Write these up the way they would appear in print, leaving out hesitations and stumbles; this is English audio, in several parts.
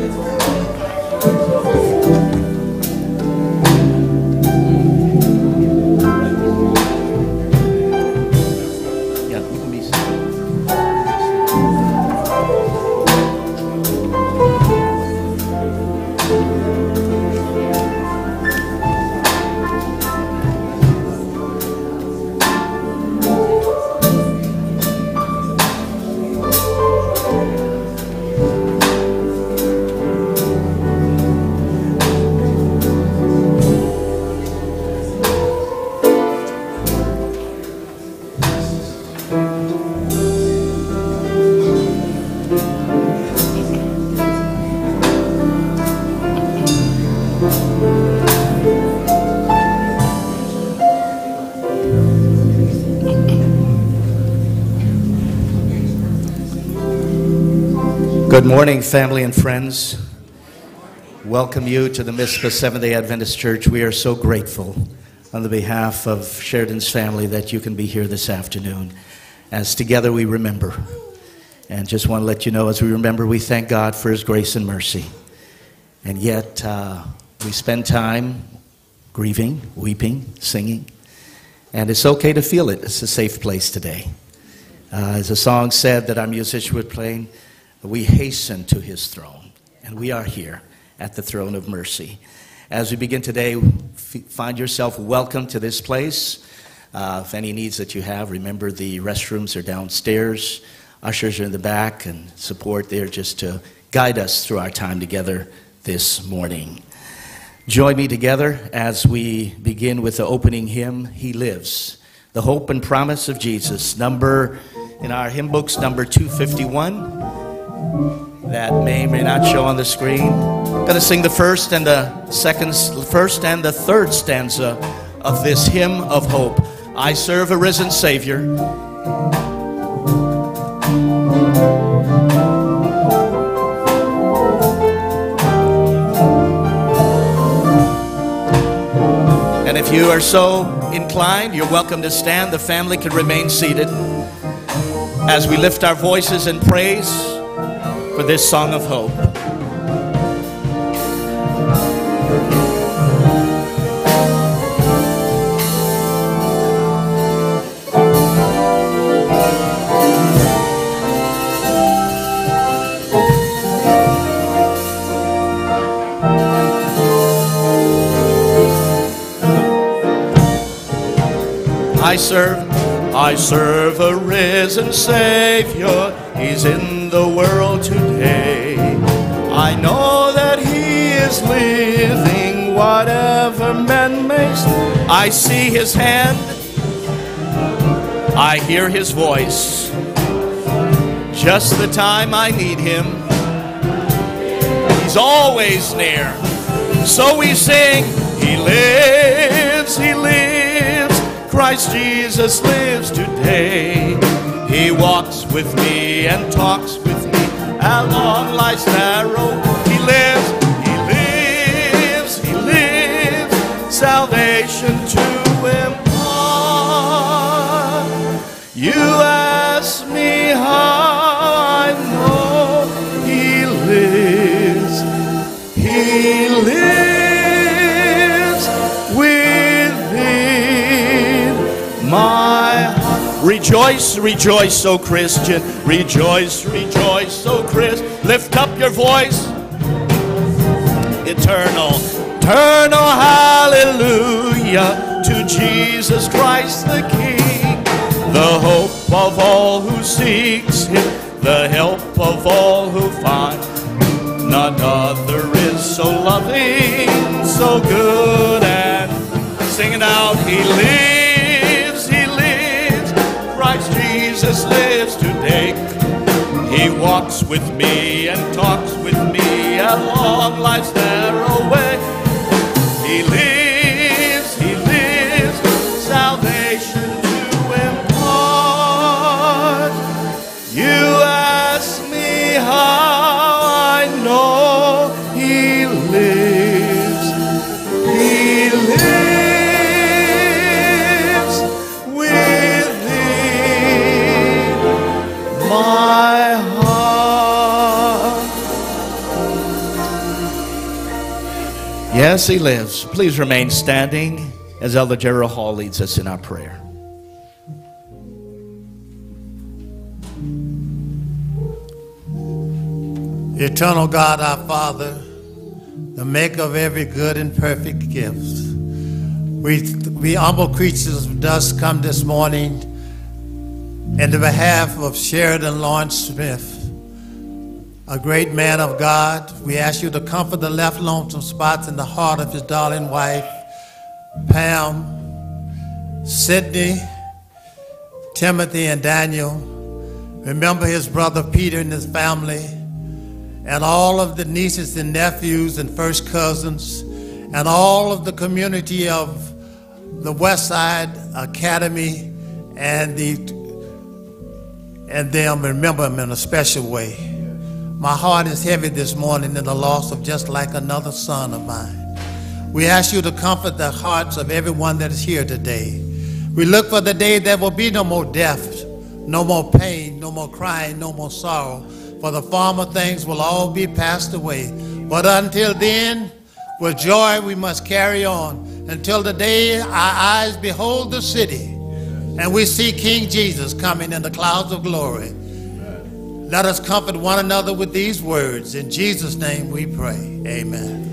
Good morning, family and friends. Welcome you to the Mizpah Seventh-day Adventist Church. We are so grateful on the behalf of Sheridan's family that you can be here this afternoon as together we remember. And just want to let you know, as we remember, we thank God for His grace and mercy. And yet we spend time grieving, weeping, singing. And it's okay to feel it. It's a safe place today. As the song said that our musician was playing, we hasten to His throne, and we are here at the throne of mercy. As we begin today, find yourself welcome to this place. If any needs that you have, remember the restrooms are downstairs. Ushers are in the back, and support there just to guide us through our time together this morning. Join me together as we begin with the opening hymn, He Lives, the hope and promise of Jesus. Number, in our hymn books, number 251. That may not show on the screen. I'm going to sing the first and the third stanza of this hymn of hope. I serve a risen Savior. And if you are so inclined, you're welcome to stand. The family can remain seated as we lift our voices in praise for this song of hope. I serve a risen Savior. He's in the world today. I know that He is living, whatever man may say. I see His hand, I hear His voice, just the time I need Him. He's always near. So we sing, He lives, He lives. Christ Jesus lives today. He walks with me and talks with me along life's narrow. He lives, He lives, He lives. Salvation to impart. You ask me how I know He lives. He lives within my heart. Rejoice, rejoice, O Christian. Rejoice, rejoice, O Christ. Lift up your voice. Eternal, eternal hallelujah to Jesus Christ the King. The hope of all who seeks Him, the help of all who find. None other is so loving, so good, and singing out, He lives, He lives. Christ Jesus lives today. He walks with me and talks with me along life's narrow way. He lives, He lives. Salvation to impart. You ask me how I know He lives. He lives within my heart. Yes, he lives. Please remain standing as Elder Gerald Hall leads us in our prayer. Eternal God, our Father, the maker of every good and perfect gift, we humble creatures of dust come this morning in the behalf of Sheridan Laurence Smith, a great man of God. We ask you to comfort the left lonesome spots in the heart of his darling wife, Pam, Sydney, Timothy, and Daniel. Remember his brother Peter and his family, and all of the nieces and nephews and first cousins, and all of the community of the Westside Academy and them. Remember them in a special way. My heart is heavy this morning in the loss of just like another son of mine. We ask you to comfort the hearts of everyone that is here today. We look for the day there will be no more death, no more pain, no more crying, no more sorrow, for the former things will all be passed away. But until then, with joy we must carry on until the day our eyes behold the city and we see King Jesus coming in the clouds of glory. Let us comfort one another with these words. In Jesus' name we pray. Amen.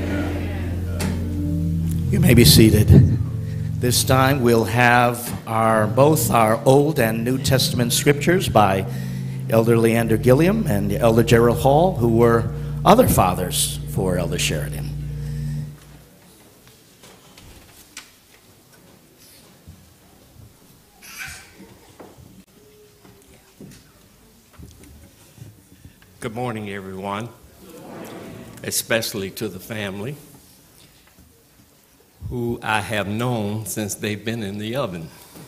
You may be seated. This time we'll have both our Old and New Testament scriptures by Elder Leander Gilliam and Elder Gerald Hall, who were other fathers for Elder Sheridan. Good morning, everyone, especially to the family who I have known since they've been in the oven.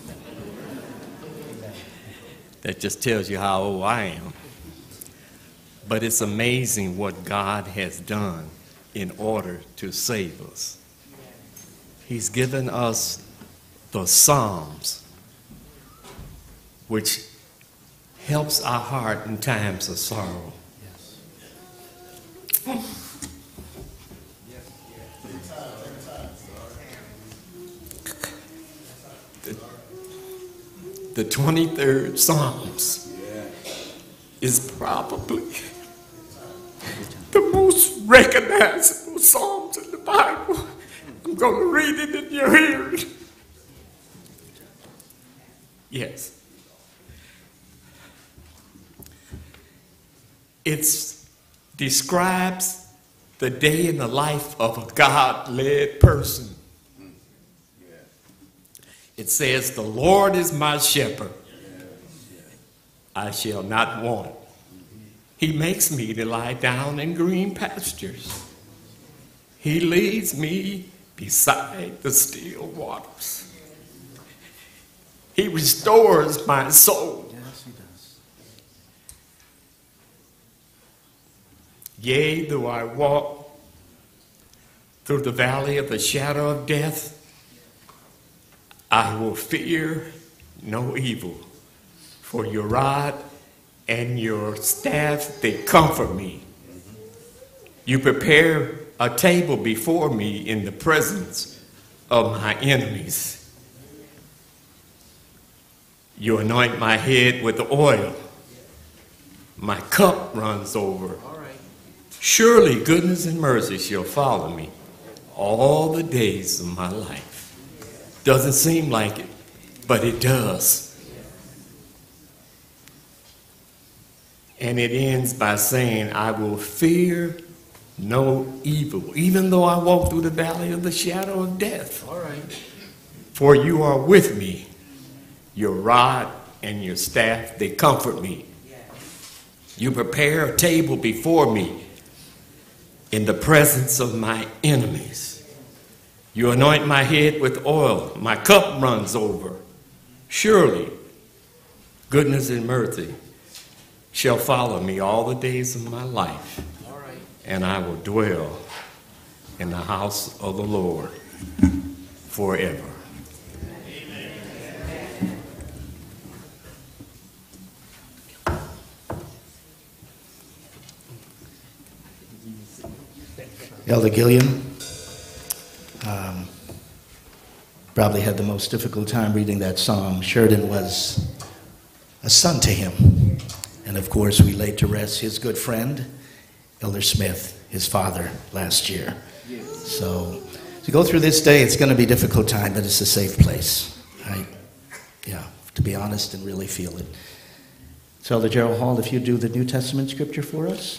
That just tells you how old I am. But it's amazing what God has done in order to save us. He's given us the Psalms, which helps our heart in times of sorrow. The 23rd Psalms is probably the most recognizable Psalms in the Bible. I'm going to read it in your hearing. Yes. It describes the day in the life of a God-led person. It says, the Lord is my shepherd. I shall not want. He makes me to lie down in green pastures. He leads me beside the still waters. He restores my soul. Yes, he does. Yea, though I walk through the valley of the shadow of death, I will fear no evil, for your rod and your staff, they comfort me. You prepare a table before me in the presence of my enemies. You anoint my head with oil. My cup runs over. Surely goodness and mercy shall follow me all the days of my life. Doesn't seem like it, but it does. And it ends by saying, I will fear no evil, even though I walk through the valley of the shadow of death. All right. For you are with me. Your rod and your staff, they comfort me. You prepare a table before me in the presence of my enemies. You anoint my head with oil. My cup runs over. Surely, goodness and mercy shall follow me all the days of my life. All right. And I will dwell in the house of the Lord forever. Elder Gilliam. probably had the most difficult time reading that psalm. Sheridan was a son to him. And of course, we laid to rest his good friend, Elder Smith, his father, last year. So to go through this day, it's going to be a difficult time, but it's a safe place. To be honest and really feel it. So Elder Gerald Hall, if you do the New Testament scripture for us.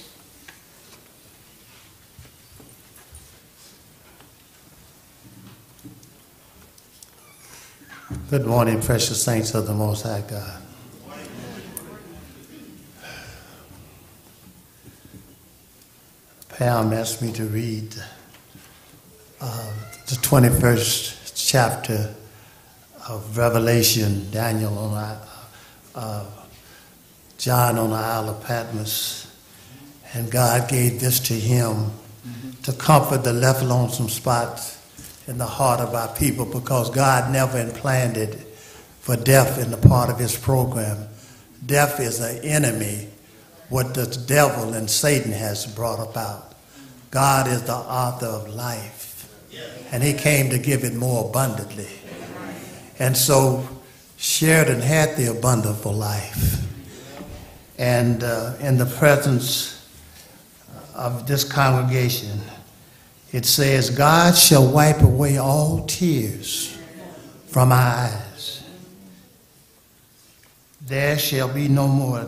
Good morning, precious saints of the Most High God. Pam asked me to read the 21st chapter of Revelation, Daniel on John on the Isle of Patmos, and God gave this to him to comfort the left lonesome spots in the heart of our people, because God never implanted for death in the part of his program. Death is an enemy, what the devil and Satan has brought about. God is the author of life, and he came to give it more abundantly. And so Sheridan had the abundant life. And in the presence of this congregation, it says, God shall wipe away all tears from our eyes. There shall be no more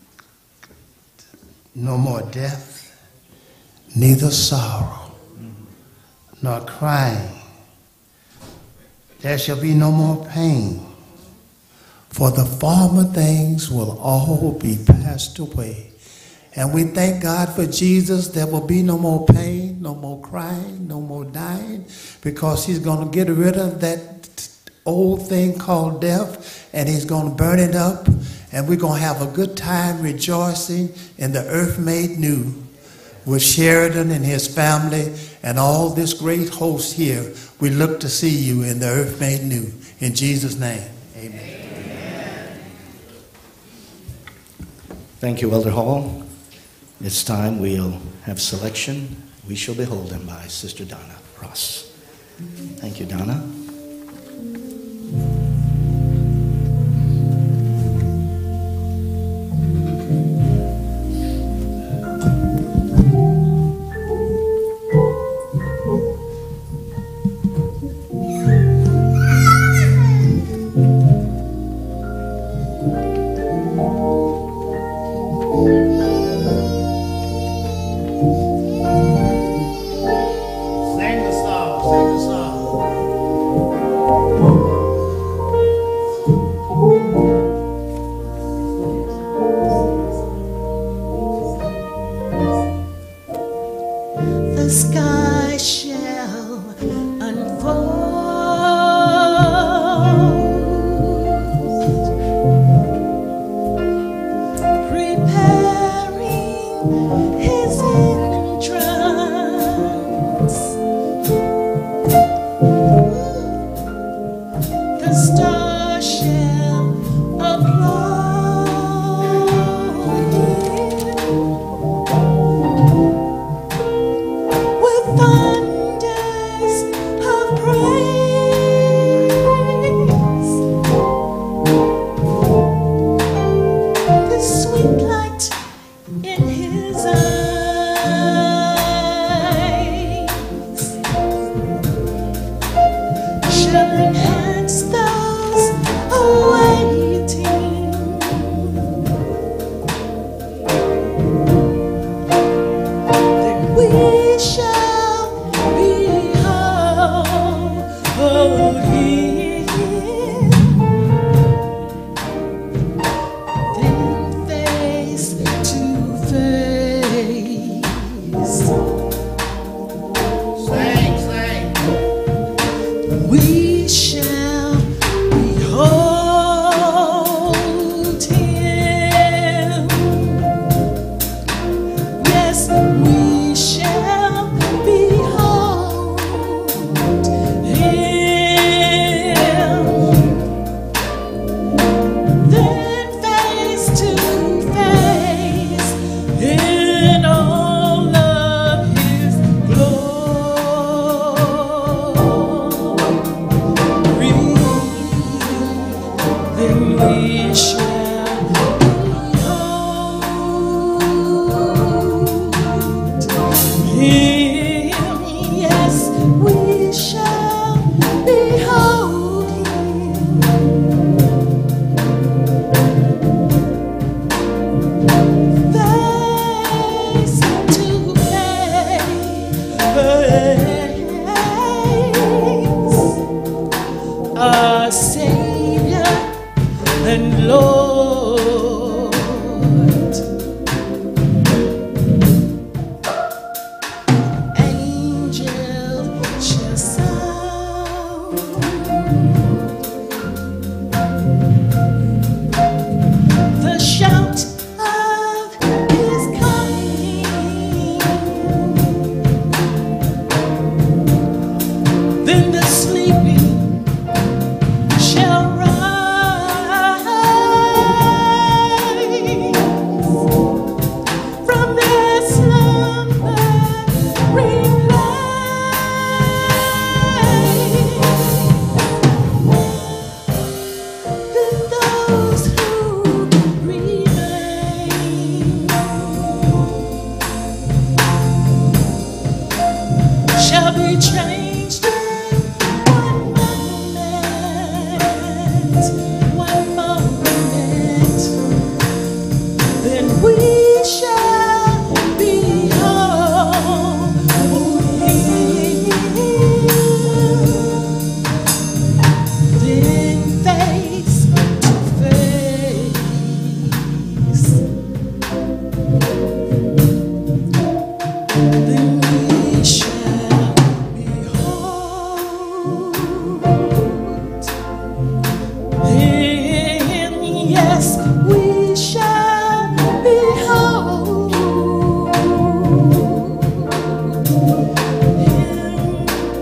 death, neither sorrow, nor crying. There shall be no more pain, for the former things will all be passed away. And we thank God for Jesus. There will be no more pain, no more crying, no more dying, because he's going to get rid of that old thing called death, and he's going to burn it up, and we're going to have a good time rejoicing in the earth made new with Sheridan and his family and all this great host here. We look to see you in the earth made new. In Jesus' name, amen. Amen. Thank you, Elder Hall. This time we'll have selection. We Shall Behold Him by Sister Donna Ross. Thank you, Donna. We shall Yes, we shall behold him. Face to face, our Savior and Lord. Angel shall sound, the shout of his coming. Then the sleeping shall rise from their slumbering place. Then those who remain shall be changed in one moment. Then we shall behold him. Then face to face, then we shall behold him. Yes, we shall behold him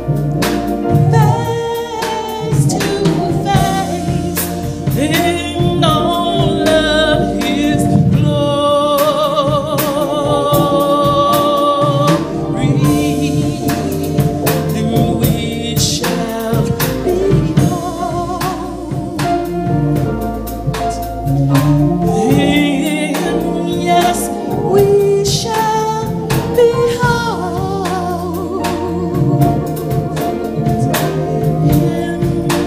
face to face in all of his glory. And we shall behold him. Yes, we shall behold him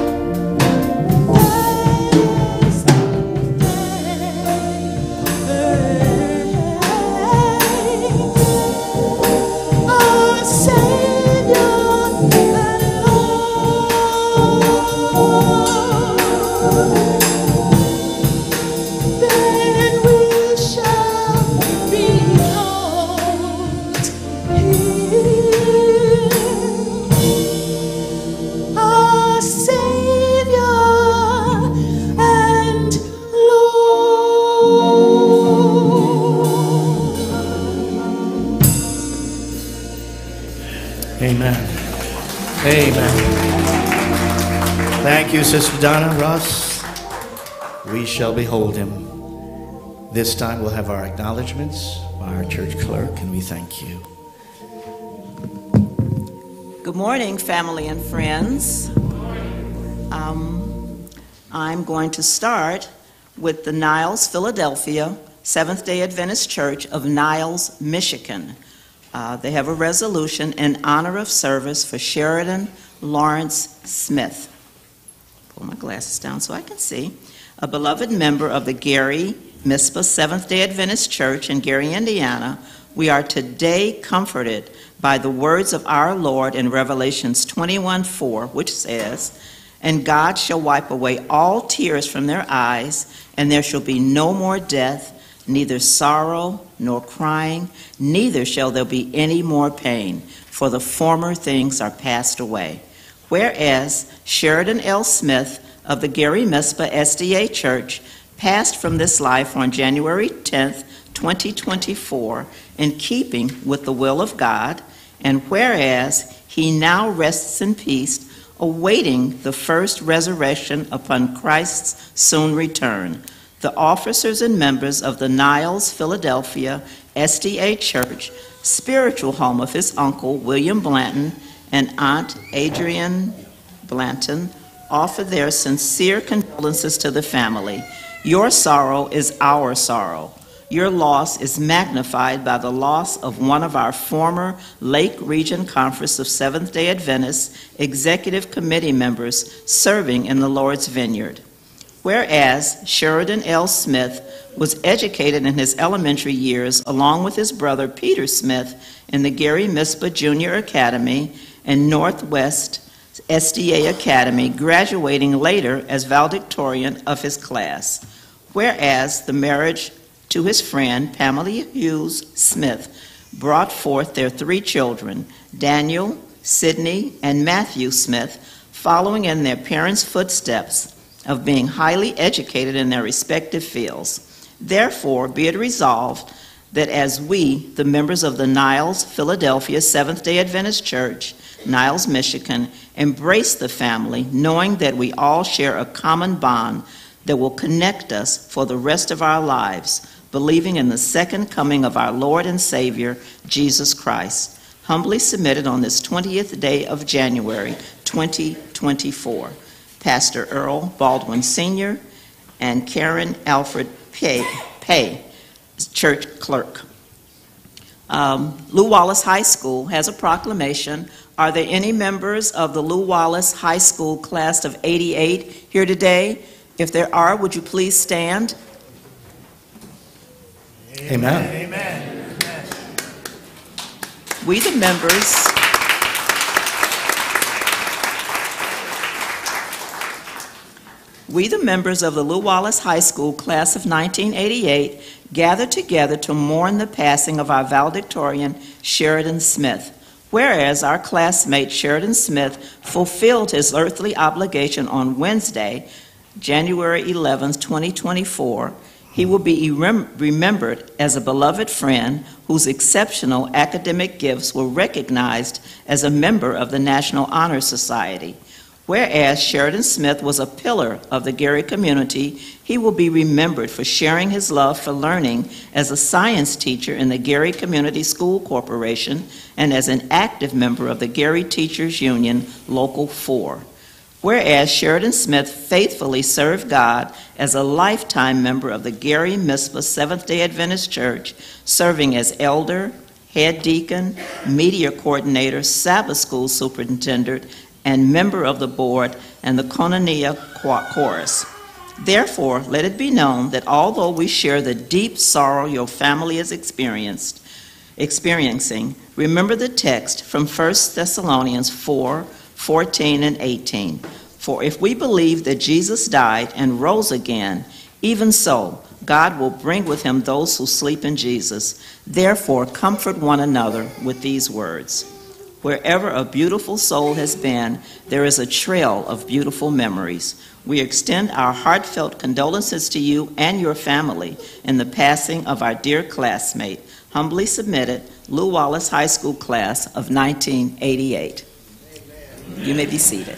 face to face, our Savior and Lord. Then we shall behold him, our Savior and Lord. Amen. Amen. Thank you, Sister Donna Ross. We shall behold him. This time we'll have our acknowledgments by our church clerk, and we thank you. Good morning, family and friends. I'm going to start with the Niles, Philadelphia Seventh-day Adventist Church of Niles, Michigan. They have a resolution in honor of service for Sheridan Laurence Smith. Pull my glasses down so I can see. A beloved member of the Gary Mizpah Seventh-day Adventist Church in Gary, Indiana, we are today comforted by the words of our Lord in Revelations 21:4, which says, "And God shall wipe away all tears from their eyes, and there shall be no more death, neither sorrow nor crying, neither shall there be any more pain, for the former things are passed away." Whereas Sheridan L. Smith of the Gary Mizpah SDA Church passed from this life on January 10th, 2024, in keeping with the will of God, and whereas he now rests in peace, awaiting the first resurrection upon Christ's soon return, the officers and members of the Niles, Philadelphia SDA Church, spiritual home of his uncle William Blanton and Aunt Adrienne Blanton, offer their sincere condolences to the family. Your sorrow is our sorrow. Your loss is magnified by the loss of one of our former Lake Region Conference of Seventh-day Adventists executive committee members serving in the Lord's vineyard. Whereas Sheridan L. Smith was educated in his elementary years along with his brother Peter Smith in the Gary Mizpah Junior Academy and Northwest SDA Academy, graduating later as valedictorian of his class. Whereas the marriage to his friend Pamela Hughes Smith brought forth their 3 children, Daniel, Sidney, and Matthew Smith, following in their parents' footsteps of being highly educated in their respective fields. Therefore, be it resolved that as we, the members of the Niles, Philadelphia Seventh-day Adventist Church, Niles, Michigan, embrace the family, knowing that we all share a common bond that will connect us for the rest of our lives, believing in the second coming of our Lord and Savior, Jesus Christ, humbly submitted on this 20th day of January, 2024. Pastor Earl Baldwin Sr. and Karen Alfred Pay, church clerk. Lew Wallace High School has a proclamation. Are there any members of the Lew Wallace High School class of '88 here today? If there are, would you please stand? Amen. Amen. We the members of the Lew Wallace High School class of 1988 gathered together to mourn the passing of our valedictorian Sheridan Smith. Whereas our classmate Sheridan Smith fulfilled his earthly obligation on Wednesday, January 11, 2024, he will be remembered as a beloved friend whose exceptional academic gifts were recognized as a member of the National Honor Society. Whereas Sheridan Smith was a pillar of the Gary community, he will be remembered for sharing his love for learning as a science teacher in the Gary Community School Corporation and as an active member of the Gary Teachers Union Local 4. Whereas Sheridan Smith faithfully served God as a lifetime member of the Gary Mizpah Seventh-day Adventist Church, serving as elder, head deacon, media coordinator, Sabbath school superintendent, and member of the board and the Koinonia chorus. Therefore, let it be known that although we share the deep sorrow your family is experiencing, remember the text from 1 Thessalonians 4:14 and 18. For if we believe that Jesus died and rose again, even so, God will bring with him those who sleep in Jesus. Therefore, comfort one another with these words. Wherever a beautiful soul has been, there is a trail of beautiful memories. We extend our heartfelt condolences to you and your family in the passing of our dear classmate, humbly submitted, Lew Wallace High School class of 1988. Amen. You may be seated.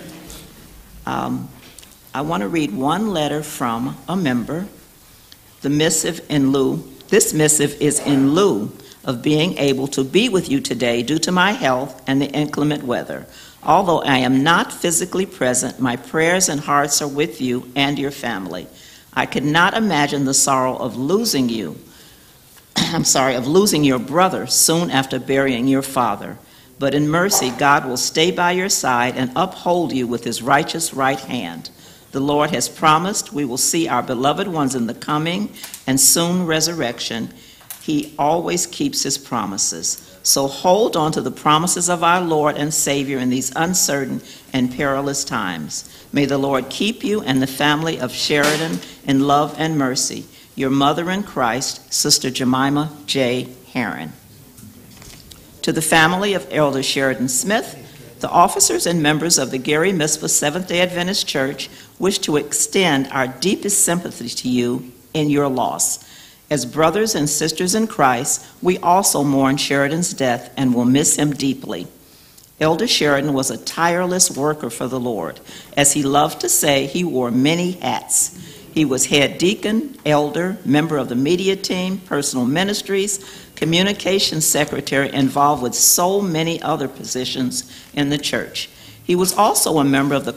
I want to read one letter from a member. This missive is in lieu of being able to be with you today due to my health and the inclement weather. Although I am not physically present, my prayers and hearts are with you and your family. I could not imagine the sorrow of losing you. of losing your brother soon after burying your father. But in mercy, God will stay by your side and uphold you with his righteous right hand. The Lord has promised we will see our beloved ones in the coming and soon resurrection. He always keeps his promises. So hold on to the promises of our Lord and Savior in these uncertain and perilous times. May the Lord keep you and the family of Sheridan in love and mercy. Your mother in Christ, Sister Jemima J. Herron. To the family of Elder Sheridan Smith, the officers and members of the Gary Mizpah Seventh-day Adventist Church wish to extend our deepest sympathy to you in your loss. As brothers and sisters in Christ, we also mourn Sheridan's death and will miss him deeply. Elder Sheridan was a tireless worker for the Lord. As he loved to say, he wore many hats. He was head deacon, elder, member of the media team, personal ministries, communications secretary, involved with so many other positions in the church. He was also a member of the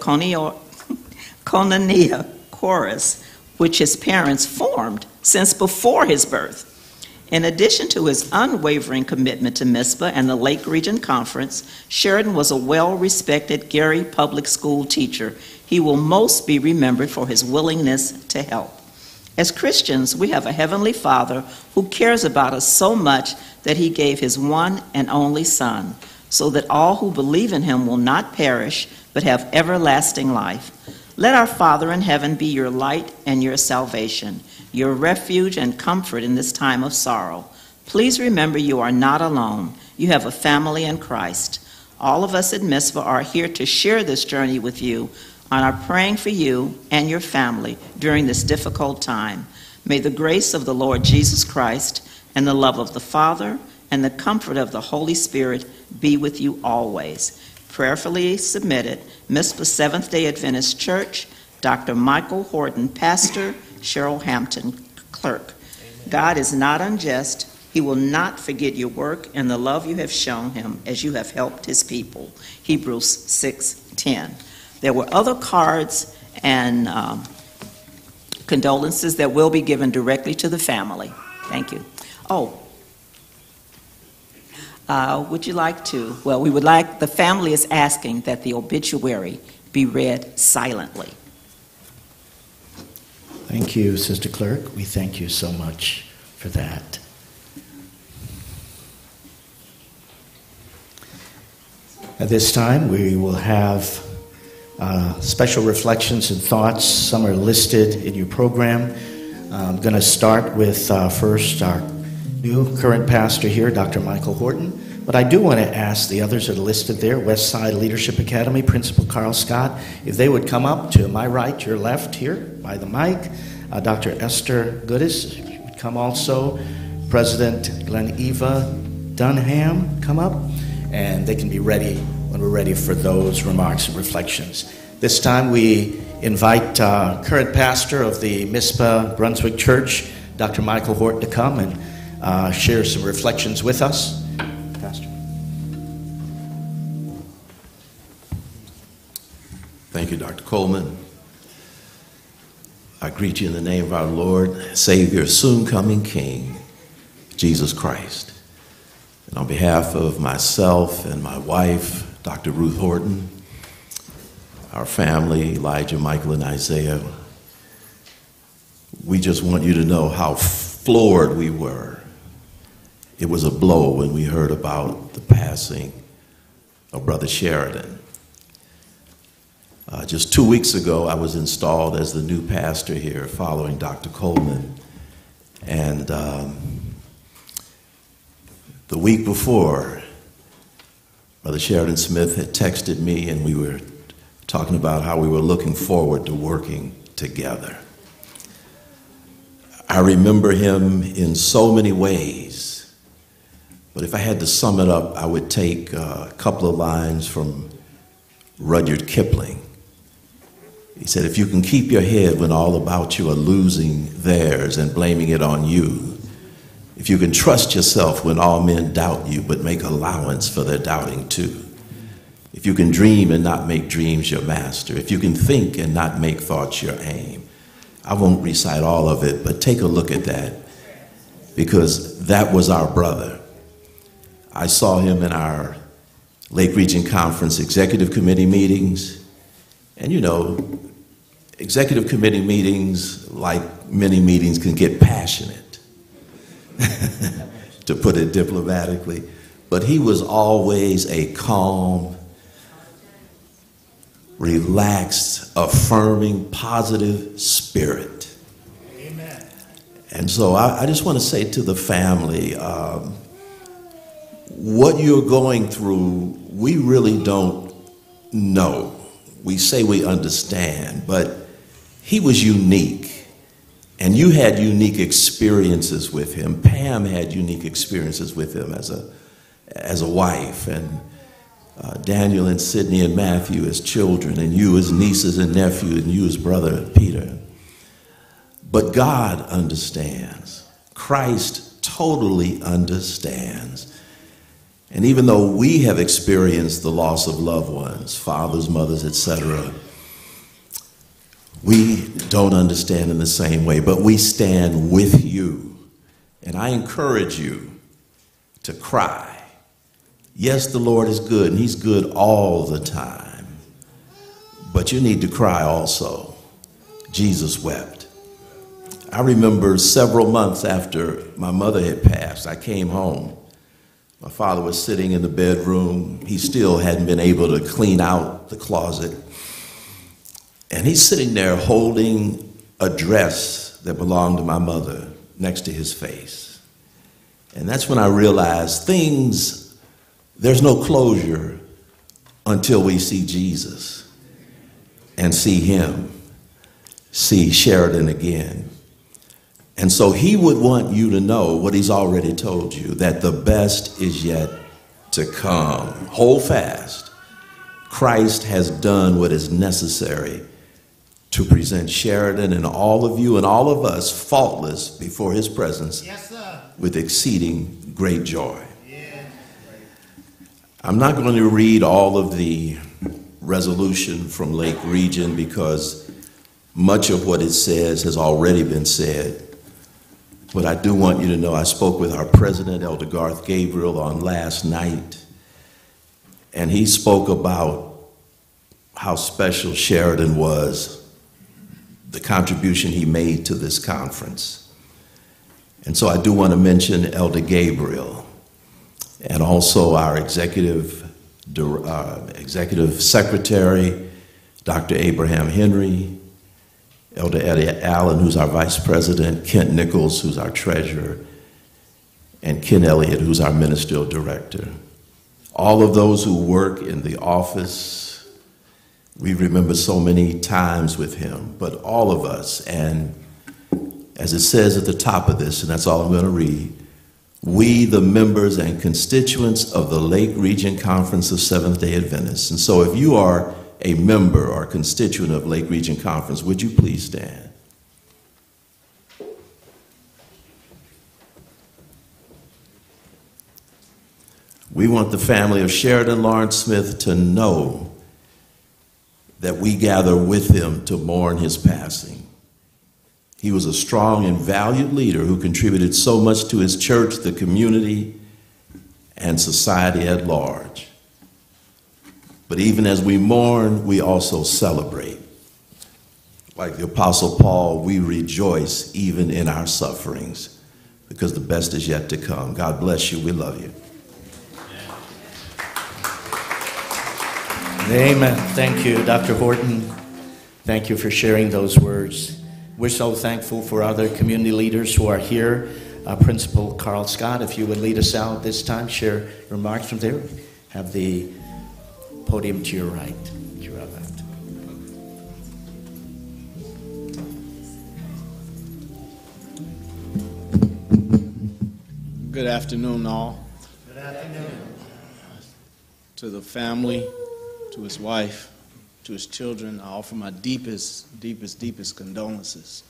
Koinonia chorus, which his parents formed since before his birth. In addition to his unwavering commitment to Mizpah and the Lake Region Conference, Sheridan was a well-respected Gary Public School teacher. He will most be remembered for his willingness to help. As Christians, we have a Heavenly Father who cares about us so much that he gave his one and only Son, so that all who believe in him will not perish, but have everlasting life. Let our Father in heaven be your light and your salvation, your refuge and comfort in this time of sorrow. Please remember you are not alone. You have a family in Christ. All of us at Mizpah are here to share this journey with you and are praying for you and your family during this difficult time. May the grace of the Lord Jesus Christ and the love of the Father and the comfort of the Holy Spirit be with you always. Prayerfully submitted, Mizpah Seventh-day Adventist Church, Dr. Michael Horton, Pastor, Cheryl Hampton, Clerk. Amen. God is not unjust. He will not forget your work and the love you have shown him as you have helped his people. Hebrews 6:10. There were other cards and condolences that will be given directly to the family. Thank you. Would you like to? Well, we would like, the family is asking that the obituary be read silently. Thank you, Sister Clerk. We thank you so much for that. At this time, we will have special reflections and thoughts. Some are listed in your program. I'm going to start with first our new current pastor here, Dr. Michael Horton. But I do want to ask the others that are listed there, Westside Leadership Academy, Principal Carl Scott, if they would come up to my right, your left here by the mic. Dr. Esther Goodis would come also. President Glen Eva Dunham, come up. And they can be ready when we're ready for those remarks and reflections. This time we invite current pastor of the Mizpah Brunswick Church, Dr. Michael Horton, to come and share some reflections with us. Pastor. Thank you, Dr. Coleman. I greet you in the name of our Lord, Savior, soon coming King, Jesus Christ. And on behalf of myself and my wife, Dr. Ruth Horton, our family, Elijah, Michael, and Isaiah, we just want you to know how floored we were. It was a blow when we heard about the passing of Brother Sheridan. Just 2 weeks ago, I was installed as the new pastor here following Dr. Coleman. And the week before, Brother Sheridan Smith had texted me, and we were talking about how we were looking forward to working together. I remember him in so many ways, but if I had to sum it up, I would take a couple of lines from Rudyard Kipling. He said, if you can keep your head when all about you are losing theirs and blaming it on you, if you can trust yourself when all men doubt you but make allowance for their doubting too, if you can dream and not make dreams your master, if you can think and not make thoughts your aim. I won't recite all of it, but take a look at that, because that was our brother. I saw him in our Lake Region Conference Executive Committee meetings, and you know, executive committee meetings, like many meetings, can get passionate, to put it diplomatically. But he was always a calm, relaxed, affirming, positive spirit. Amen. And so I just want to say to the family, what you're going through, we really don't know. We say we understand, but he was unique, and you had unique experiences with him. Pam had unique experiences with him as a wife, and Daniel and Sydney and Matthew as children, and you as nieces and nephews, and you as brother Peter. But God understands. Christ totally understands. And even though we have experienced the loss of loved ones, fathers, mothers, etc., we don't understand in the same way, but we stand with you And I encourage you to cry. Yes, the Lord is good, and he's good all the time. But you need to cry also. Jesus wept. I remember several months after my mother had passed, I came home. My father was sitting in the bedroom. He still hadn't been able to clean out the closet. And he's sitting there holding a dress that belonged to my mother next to his face. And that's when I realized there's no closure until we see Jesus and see him, see Sheridan again. And so he would want you to know what he's already told you, that the best is yet to come. Hold fast. Christ has done what is necessary to present Sheridan and all of you and all of us faultless before his presence. Yes, sir. With exceeding great joy. Yeah. I'm not going to read all of the resolution from Lake Region because much of what it says has already been said. But I do want you to know I spoke with our president, Elder Garth Gabriel, on last night, and he spoke about how special Sheridan was, the contribution he made to this conference. And so I do want to mention Elder Gabriel and also our executive secretary, Dr. Abraham Henry, Elder Eddie Allen, who's our vice president, Kent Nichols, who's our treasurer, and Ken Elliott, who's our ministerial director. All of those who work in the office, we remember so many times with him, but all of us, and as it says at the top of this, and that's all I'm going to read, we, the members and constituents of the Lake Region Conference of Seventh-day Adventists. And so if you are a member or constituent of Lake Region Conference, would you please stand? We want the family of Sheridan Laurence Smith to know that we gather with him to mourn his passing. He was a strong and valued leader who contributed so much to his church, the community, and society at large. But even as we mourn, we also celebrate. Like the Apostle Paul, we rejoice even in our sufferings because the best is yet to come. God bless you. We love you. Amen. Thank you, Dr. Horton. Thank you for sharing those words. We're so thankful for other community leaders who are here. Principal Carl Scott, if you would lead us out this time, share remarks from there. Have the podium to your right, to your left. Good afternoon, all. Good afternoon. To the family, to his wife, to his children, I offer my deepest condolences.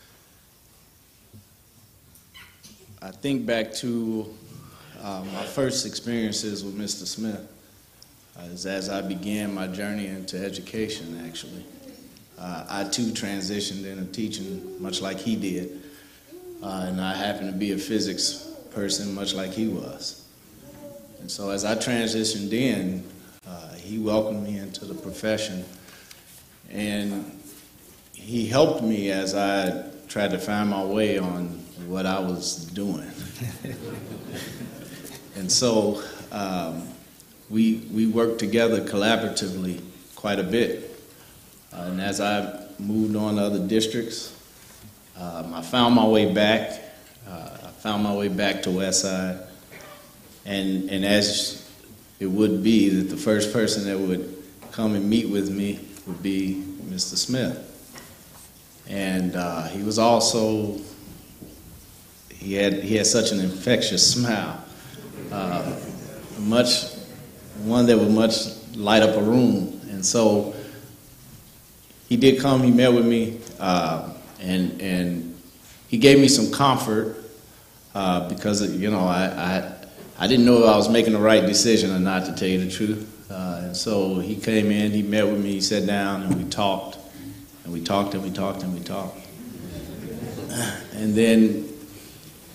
I think back to my first experiences with Mr. Smith. As I began my journey into education, actually. I too transitioned into teaching much like he did, and I happened to be a physics person much like he was. And so as I transitioned in, he welcomed me into the profession, and he helped me as I tried to find my way on what I was doing. And so, we worked together collaboratively quite a bit. And as I moved on to other districts, I found my way back. I found my way back to Westside. And as it would be, that the first person that would come and meet with me would be Mr. Smith. And he was also, he had such an infectious smile. One that would much light up a room. And so he did come, he met with me, and he gave me some comfort because, you know, I didn't know if I was making the right decision or not, to tell you the truth. And so he came in, he met with me, he sat down, and we talked, and we talked, and we talked, and we talked. And then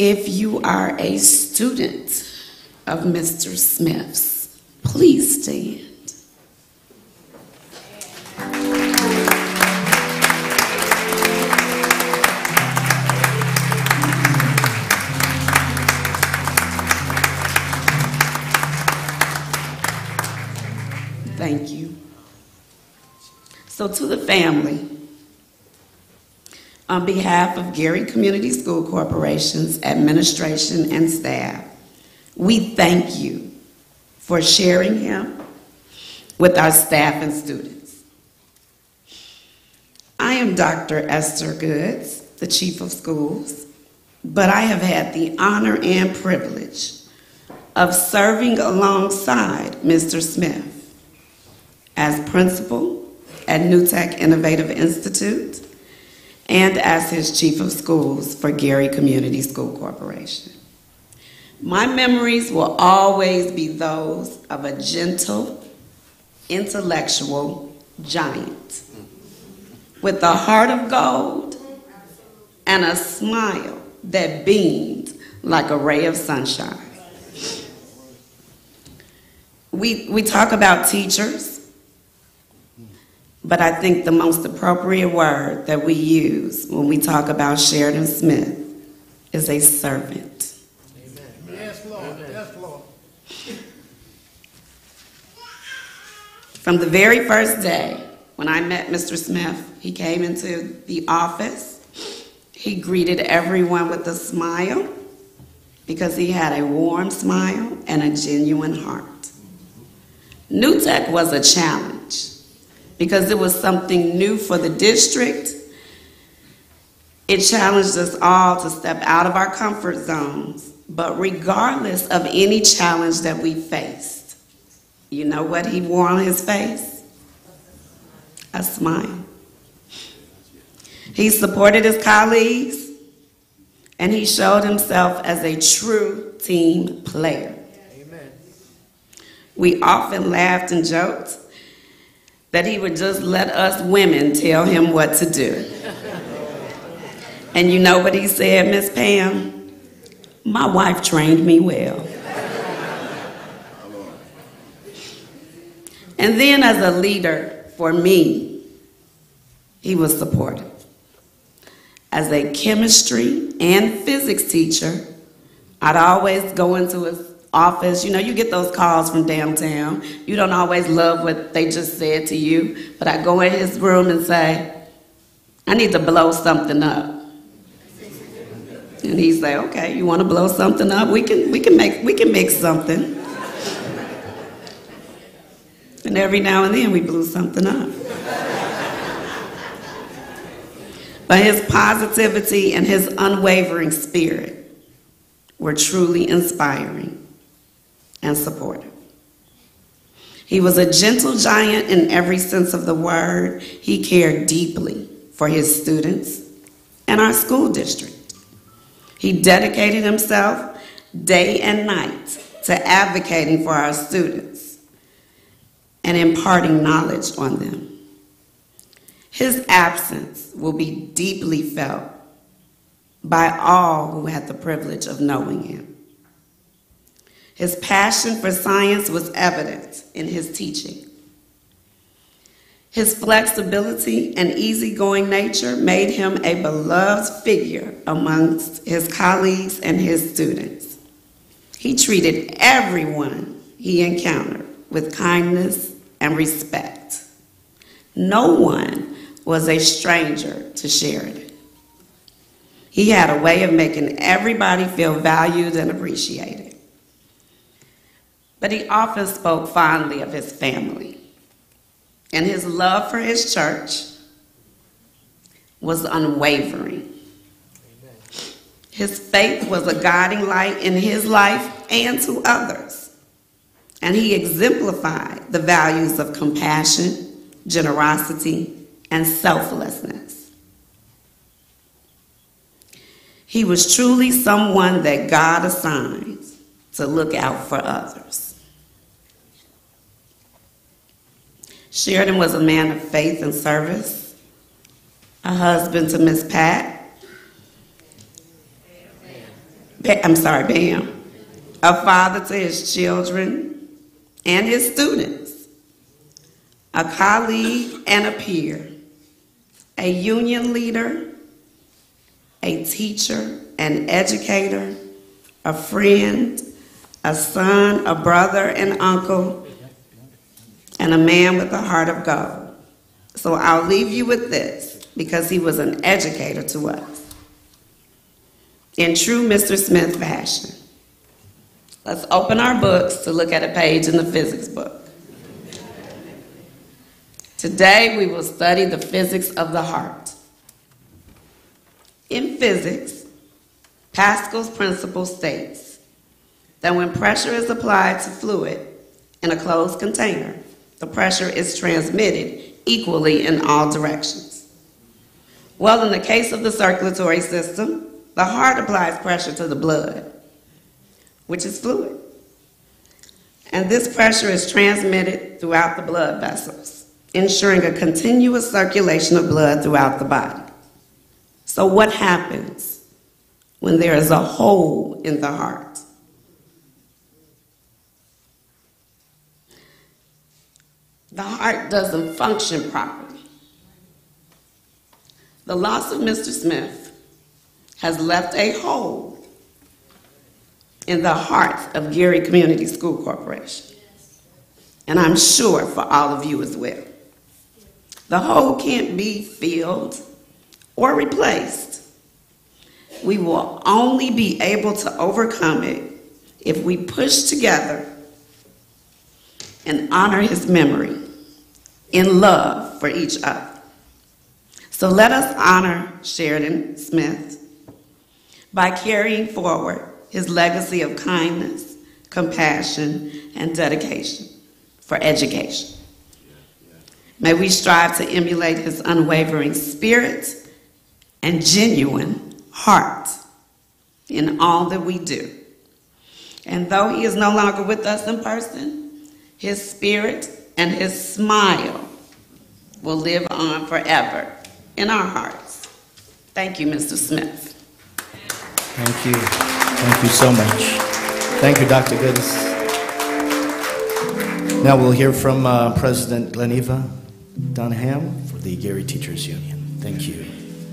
If you are a student of Mr. Smith's, please stand. Thank you. So to the family, on behalf of Gary Community School Corporation's administration and staff, we thank you for sharing him with our staff and students. I am Dr. Esther Goods, the Chief of Schools, but I have had the honor and privilege of serving alongside Mr. Smith as principal at New Tech Innovative Institute and as his Chief of Schools for Gary Community School Corporation. My memories will always be those of a gentle, intellectual giant with a heart of gold and a smile that beamed like a ray of sunshine. We talk about teachers, but I think the most appropriate word that we use when we talk about Sheridan Smith is a servant. Amen. Yes, Lord. Yes, Lord. From the very first day when I met Mr. Smith, he came into the office. He greeted everyone with a smile because he had a warm smile and a genuine heart. New Tech was a challenge because it was something new for the district. It challenged us all to step out of our comfort zones, but regardless of any challenge that we faced, you know what he wore on his face? A smile. He supported his colleagues, and he showed himself as a true team player. Amen. We often laughed and joked that he would just let us women tell him what to do. And you know what he said, Miss Pam? My wife trained me well. And then as a leader, for me, he was supportive. As a chemistry and physics teacher, I'd always go into his office. You know, you get those calls from downtown. You don't always love what they just said to you, but I go in his room and say, I need to blow something up. And he'd say, okay, you want to blow something up? We can make something. And every now and then we blew something up. But his positivity and his unwavering spirit were truly inspiring and supportive. He was a gentle giant in every sense of the word. He cared deeply for his students and our school district. He dedicated himself day and night to advocating for our students and imparting knowledge on them. His absence will be deeply felt by all who had the privilege of knowing him. His passion for science was evident in his teaching. His flexibility and easygoing nature made him a beloved figure amongst his colleagues and his students. He treated everyone he encountered with kindness and respect. No one was a stranger to Sheridan. He had a way of making everybody feel valued and appreciated. But he often spoke fondly of his family, and his love for his church was unwavering. Amen. His faith was a guiding light in his life and to others, and he exemplified the values of compassion, generosity, and selflessness. He was truly someone that God assigns to look out for others. Sheridan was a man of faith and service, a husband to Miss Pat, Bam, a father to his children and his students, a colleague and a peer, a union leader, a teacher, an educator, a friend, a son, a brother, and uncle, and a man with a heart of gold. So I'll leave you with this, because he was an educator to us. In true Mr. Smith fashion, let's open our books to look at a page in the physics book. Today we will study the physics of the heart. In physics, Pascal's principle states that when pressure is applied to fluid in a closed container, the pressure is transmitted equally in all directions. Well, in the case of the circulatory system, the heart applies pressure to the blood, which is fluid. And this pressure is transmitted throughout the blood vessels, ensuring a continuous circulation of blood throughout the body. So what happens when there is a hole in the heart? The heart doesn't function properly. The loss of Mr. Smith has left a hole in the heart of Gary Community School Corporation. And I'm sure for all of you as well. The hole can't be filled or replaced. We will only be able to overcome it if we push together and honor his memory in love for each other. So let us honor Sheridan Smith by carrying forward his legacy of kindness, compassion, and dedication for education. May we strive to emulate his unwavering spirit and genuine heart in all that we do. And though he is no longer with us in person, his spirit and his smile will live on forever in our hearts. Thank you, Mr. Smith. Thank you. Thank you so much. Thank you, Dr. Goods. Now we'll hear from President Gleneva Dunham for the Gary Teachers Union. Thank you.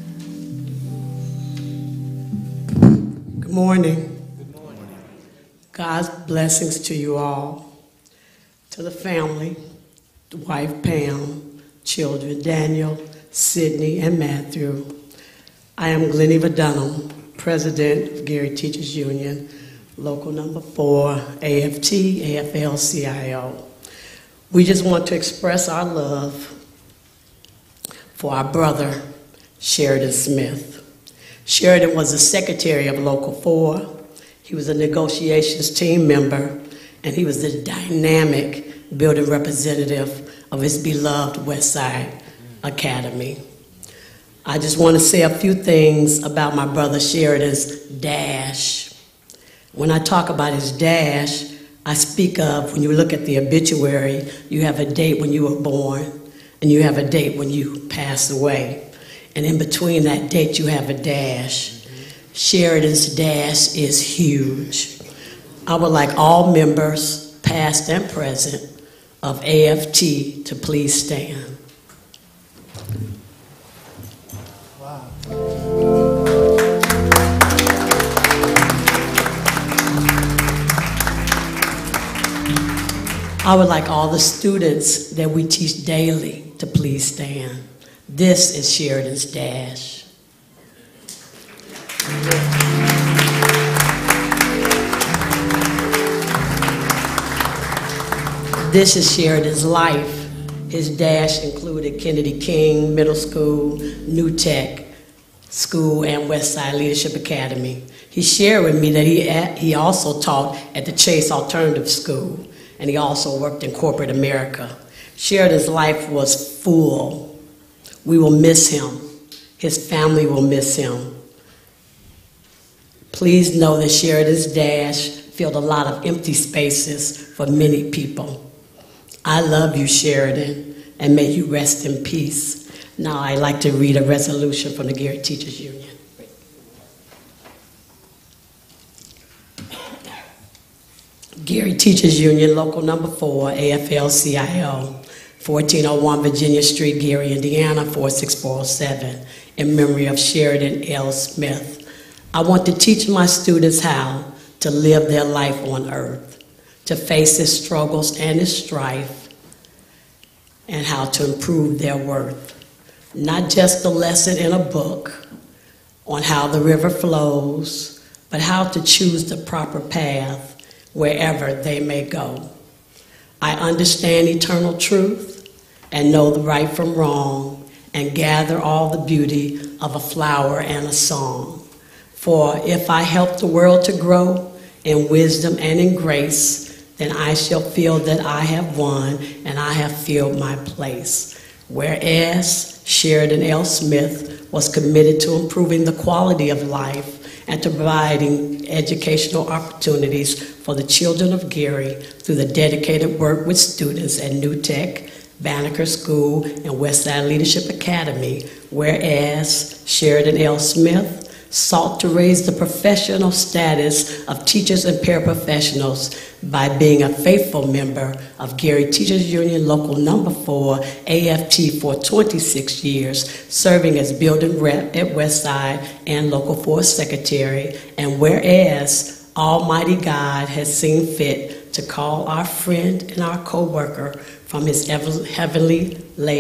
Good morning. Good morning. God's blessings to you all. To the family, the wife Pam, children Daniel, Sydney, and Matthew. I am Gleneva Dunham, President of Gary Teachers Union, Local Number 4, AFT, AFL-CIO. We just want to express our love for our brother, Sheridan Smith. Sheridan was the secretary of Local 4. He was a negotiations team member, and he was the dynamic building representative of his beloved Westside Academy. I just want to say a few things about my brother Sheridan's dash. When I talk about his dash, I speak of, when you look at the obituary, you have a date when you were born, and you have a date when you pass away. And in between that date, you have a dash. Sheridan's dash is huge. I would like all members, past and present, of AFT to please stand. Wow. I would like all the students that we teach daily to please stand. This is Sheridan's dash. This is Sheridan's life. His dash included Kennedy King Middle School, New Tech School, and Westside Leadership Academy. He shared with me that he also taught at the Chase Alternative School, and he also worked in corporate America. Sheridan's life was full. We will miss him. His family will miss him. Please know that Sheridan's dash filled a lot of empty spaces for many people. I love you, Sheridan, and may you rest in peace. Now I'd like to read a resolution from the Gary Teachers Union. Gary Teachers Union, Local Number 4, AFL-CIO, 1401 Virginia Street, Gary, Indiana, 46407, in memory of Sheridan L. Smith. I want to teach my students how to live their life on earth, to face its struggles and its strife, and how to improve their worth. Not just a lesson in a book on how the river flows, but how to choose the proper path wherever they may go. I understand eternal truth and know the right from wrong and gather all the beauty of a flower and a song. For if I help the world to grow in wisdom and in grace, then I shall feel that I have won and I have filled my place. Whereas Sheridan L. Smith was committed to improving the quality of life and to providing educational opportunities for the children of Gary through the dedicated work with students at New Tech, Banneker School, and Westside Leadership Academy, whereas Sheridan L. Smith sought to raise the professional status of teachers and paraprofessionals by being a faithful member of Gary Teachers Union Local Number 4, AFT, for 26 years, serving as building rep at Westside and Local 4 Secretary, and whereas Almighty God has seen fit to call our friend and our co-worker from his earthly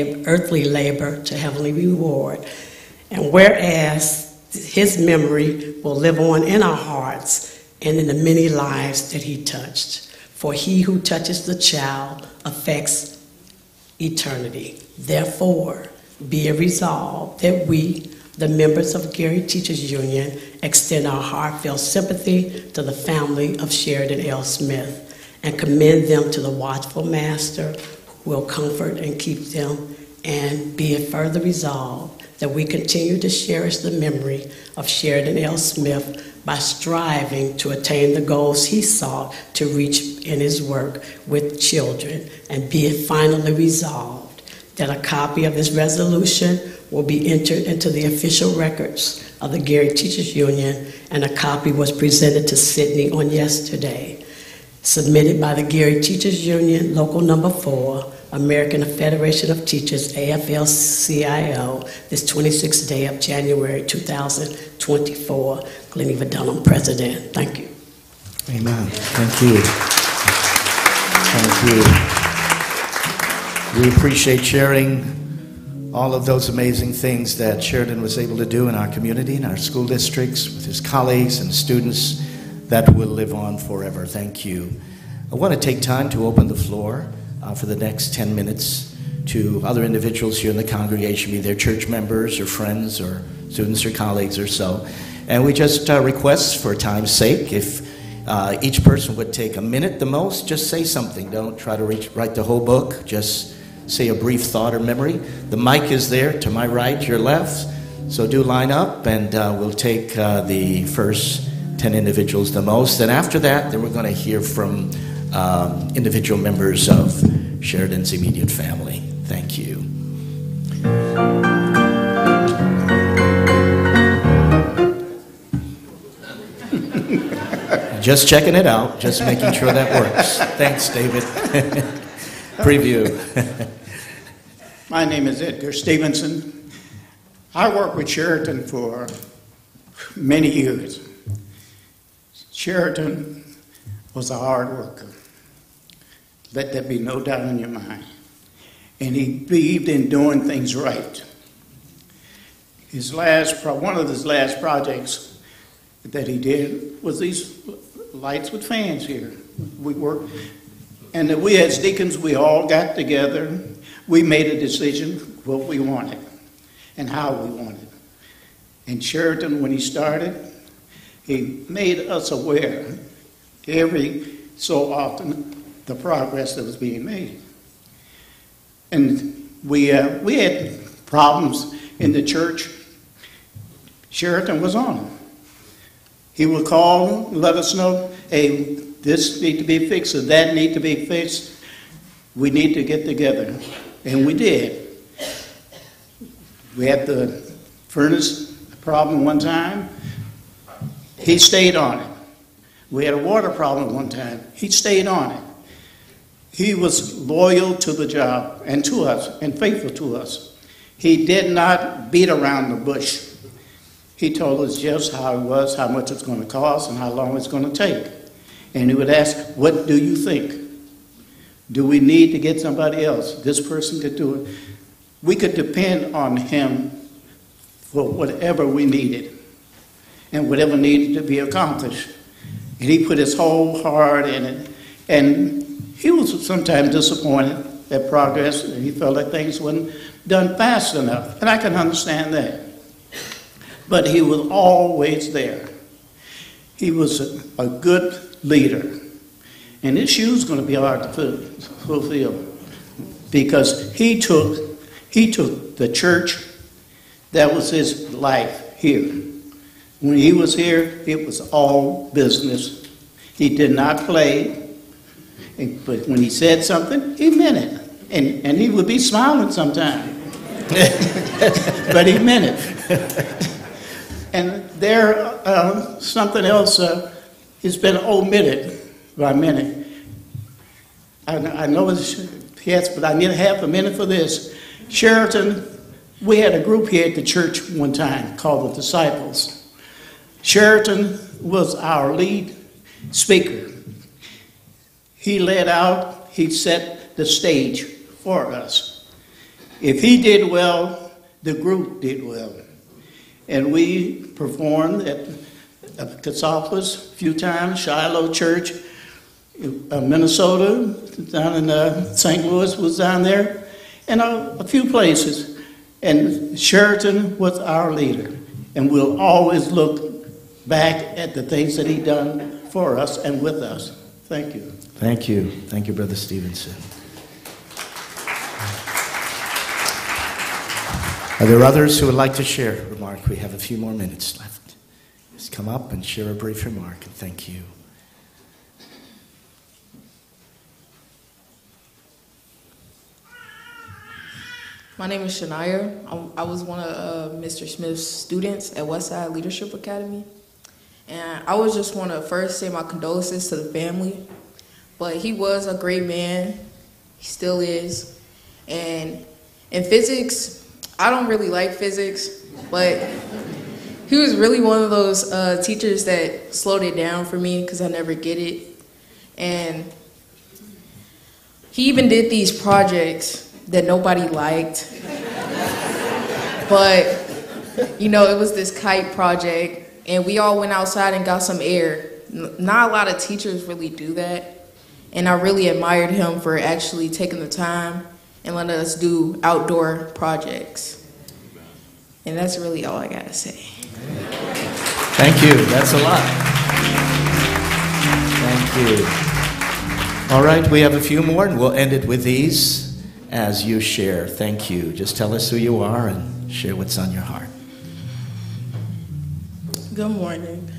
labor to heavenly reward, and whereas his memory will live on in our hearts and in the many lives that he touched. For he who touches the child affects eternity. Therefore, be it resolved that we, the members of Gary Teachers Union, extend our heartfelt sympathy to the family of Sheridan L. Smith and commend them to the watchful Master who will comfort and keep them, and be it further resolved that we continue to cherish the memory of Sheridan L. Smith by striving to attain the goals he sought to reach in his work with children, and be it finally resolved that a copy of this resolution will be entered into the official records of the Gary Teachers Union, and a copy was presented to Sydney on yesterday. Submitted by the Gary Teachers Union, Local Number 4, American Federation of Teachers, AFL-CIO, this 26th day of January 2024. Glenn Dunham, President. Thank you. Amen. Thank you. Thank you. We appreciate sharing all of those amazing things that Sheridan was able to do in our community, in our school districts, with his colleagues and students that will live on forever. Thank you. I want to take time to open the floor for the next 10 minutes to other individuals here in the congregation, be they church members or friends or students or colleagues or so. And we just request, for time's sake, if each person would take a minute the most, just say something. Don't try to write the whole book. Just say a brief thought or memory. The mic is there to my right, your left. So do line up, and we'll take the first 10 individuals the most. And after that, then we're going to hear from individual members of Sheridan's immediate family. Thank you. Just checking it out, just making sure that works. Thanks, David. Preview. My name is Edgar Stevenson. I worked with Sheridan for many years. Sheridan was a hard worker. Let there be no doubt in your mind. And he believed in doing things right. One of his last projects that he did was these lights with fans here. We worked, and we as deacons, we all got together. We made a decision what we wanted and how we wanted. And Sheridan, when he started, he made us aware every so often the progress that was being made. And we had problems in the church. Sheridan was on them. He would call, let us know, hey, this need to be fixed or that need to be fixed. We need to get together. And we did. We had the furnace problem one time. He stayed on it. We had a water problem one time. He stayed on it. He was loyal to the job and to us and faithful to us. He did not beat around the bush. He told us just how it was, how much it's going to cost, and how long it's going to take. And he would ask, what do you think? Do we need to get somebody else? This person could do it. We could depend on him for whatever we needed and whatever needed to be accomplished. And he put his whole heart in it. And he was sometimes disappointed at progress, and he felt like things weren't done fast enough. And I can understand that. But he was always there. He was a good leader. And his shoes going to be hard to fulfill because he took the church. That was his life here. When he was here, it was all business. He did not play. But when he said something, he meant it. And he would be smiling sometimes. But he meant it. And something else has been omitted by many. I know it's, yes, but I need half a minute for this. Sheridan, we had a group here at the church one time called the Disciples. Sheridan was our lead speaker. He led out, he set the stage for us. If he did well, the group did well. And we performed at Cassopolis a few times, Shiloh Church, Minnesota, down in St. Louis was down there, and a few places. And Sheridan was our leader. And we'll always look back at the things that he done for us and with us. Thank you. Thank you. Thank you, Brother Stevenson. Are there others who would like to share a remark? We have a few more minutes left. Just come up and share a brief remark, and thank you. My name is Shania. I was one of Mr. Smith's students at Westside Leadership Academy. And I would just want to first say my condolences to the family. But he was a great man. He still is. And in physics, I don't really like physics, but he was really one of those teachers that slowed it down for me because I never get it. And he even did these projects that nobody liked. But, you know, it was this kite project, and we all went outside and got some air. Not a lot of teachers really do that. And I really admired him for actually taking the time and letting us do outdoor projects. And that's really all I gotta say. Thank you. That's a lot. Thank you. All right, we have a few more, and we'll end it with these as you share. Thank you. Just tell us who you are and share what's on your heart. Good morning.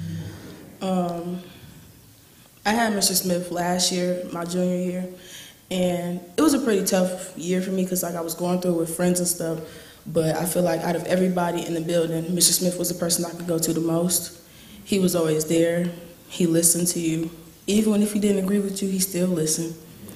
I had Mr. Smith last year, my junior year, and it was a pretty tough year for me because like I was going through it with friends and stuff, but I feel like out of everybody in the building, Mr. Smith was the person I could go to the most. He was always there. He listened to you. Even if he didn't agree with you, he still listened.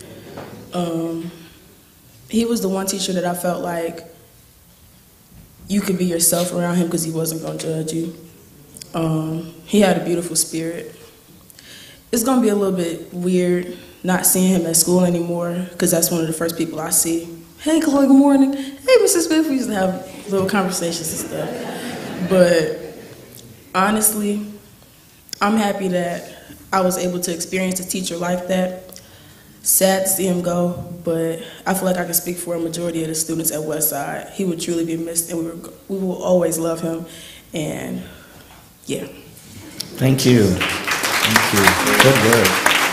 He was the one teacher that I felt like you could be yourself around him because he wasn't going to judge you. He had a beautiful spirit. It's going to be a little bit weird not seeing him at school anymore because that's one of the first people I see. Hey, Chloe, good morning. Hey, Mr. Smith. We used to have little conversations and stuff. But honestly, I'm happy that I was able to experience a teacher like that. Sad to see him go, but I feel like I can speak for a majority of the students at Westside. He would truly be missed, and we will always love him. And yeah. Thank you. Thank you. Good word.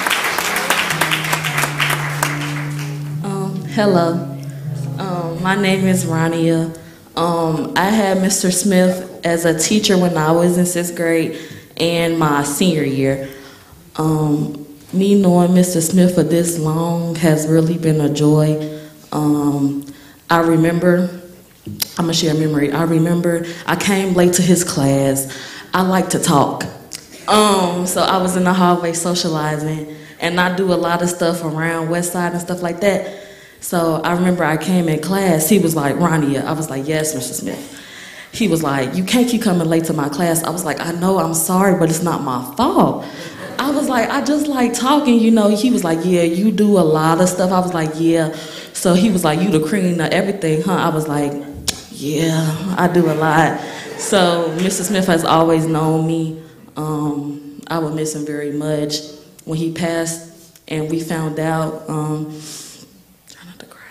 Hello. My name is Rania. I had Mr. Smith as a teacher when I was in 6th grade and my senior year. Me knowing Mr. Smith for this long has really been a joy. I remember, I'm gonna share a memory. I remember I came late to his class. I like to talk. So I was in the hallway socializing, and I do a lot of stuff around West Side and stuff like that. So I remember I came in class. He was like, Rania. I was like, yes, Mr. Smith. He was like, you can't keep coming late to my class. I was like, I know, I'm sorry, but it's not my fault. I was like, I just like talking, you know. He was like, yeah, you do a lot of stuff. I was like, yeah. So he was like, you the queen of everything, huh? I was like, yeah, I do a lot. So Mr. Smith has always known me. I would miss him very much. When he passed and we found out, try not to cry.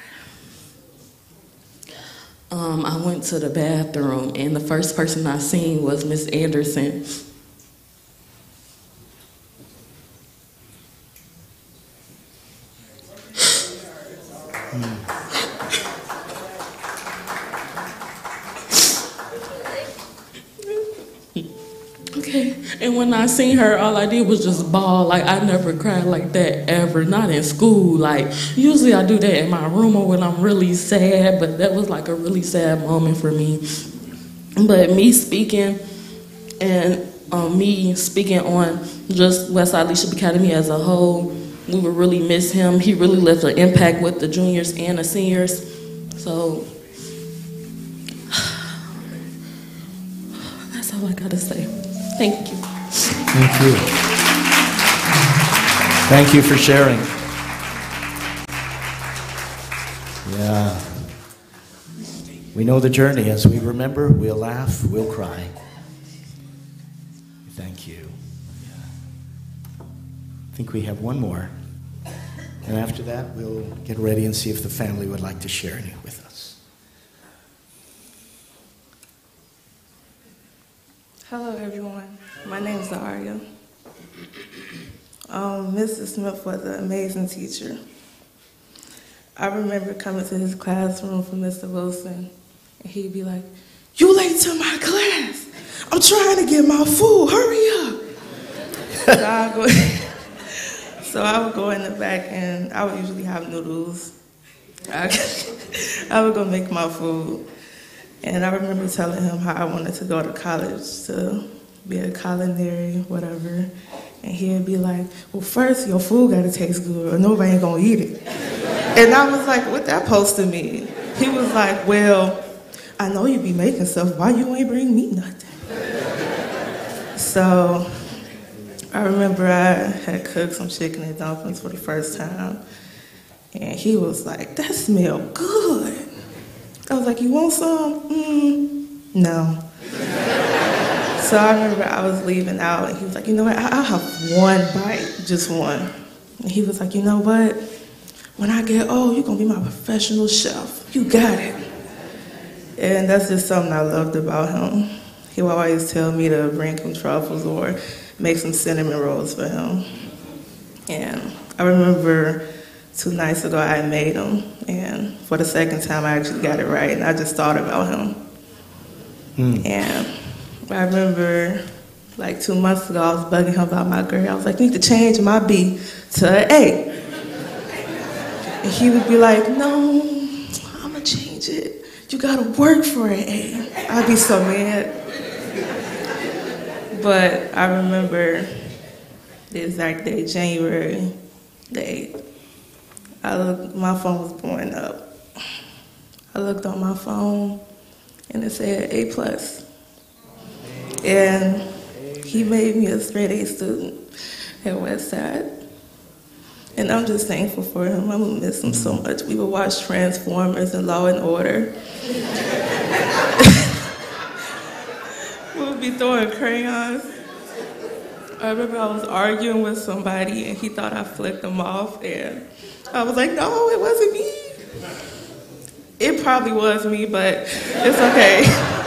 I went to the bathroom, and the first person I seen was Miss Anderson. Okay, and when I seen her, all I did was just bawl. Like, I never cried like that ever, not in school. Like, usually I do that in my room or when I'm really sad, but that was like a really sad moment for me. But me speaking and me speaking on just Westside Leadership Academy as a whole, we would really miss him. He really left an impact with the juniors and the seniors. So that's all I gotta say. Thank you. Thank you. Thank you for sharing. Yeah. We know the journey. As we remember, we'll laugh, we'll cry. Thank you. I think we have one more. And after that, we'll get ready and see if the family would like to share any with us. Hello, everyone. My name is Aria. Mr. Smith was an amazing teacher. I remember coming to his classroom from Mr. Wilson, and he'd be like, "You late to my class. I'm trying to get my food. Hurry up." So I would go in the back, and I would usually have noodles. I would go make my food. And I remember telling him how I wanted to go to college to be a culinary, whatever. And he'd be like, "Well, first, your food got to taste good or nobody ain't going to eat it." And I was like, "What that supposed to mean?" He was like, "Well, I know you be making stuff. Why you ain't bring me nothing?" So I remember I had cooked some chicken and dumplings for the first time. And he was like, "That smell good." I was like, "You want some?" No. So I remember I was leaving out, and he was like, "You know what, I'll have one bite, just one." And he was like, "You know what, when I get old, you're going to be my professional chef. You got it." And that's just something I loved about him. He would always tell me to bring him truffles or make some cinnamon rolls for him. And I remember 2 nights ago I made them, and for the second time I actually got it right, and I just thought about him. And I remember like 2 months ago I was bugging him about my grade. I was like, "You need to change my B to an A." And he would be like, "No, I'm gonna change it. You gotta work for an A." I'd be so mad. But I remember the exact day, January the 8th. My phone was blowing up. I looked on my phone and it said A+. And he made me a straight A student at Westside. And I'm just thankful for him. I'm gonna miss him so much. We would watch Transformers and Law and Order. We would be throwing crayons. I remember I was arguing with somebody and he thought I flicked him off, and I was like, "No, it wasn't me." It probably was me, but it's okay.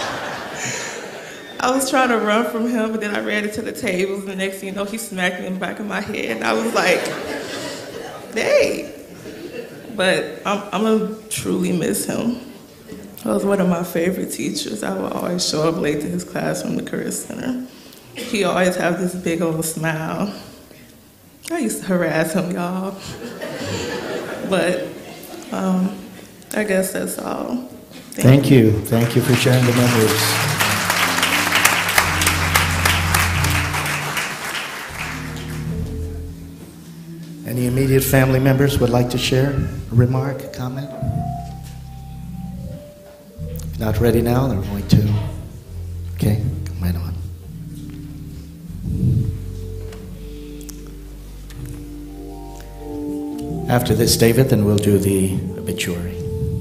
I was trying to run from him, but then I ran into the tables, and the next thing you know, he smacked me in the back of my head, and I was like, "Hey." But I'm gonna truly miss him. He was one of my favorite teachers. I would always show up late to his class from the Career Center. He always had this big old smile. I used to harass him, y'all. But I guess that's all. Thank you. Thank you for sharing the memories. immediate family members would like to share a remark, a comment? If not ready now, they're going to. Okay, come right on. After this, David, then we'll do the obituary.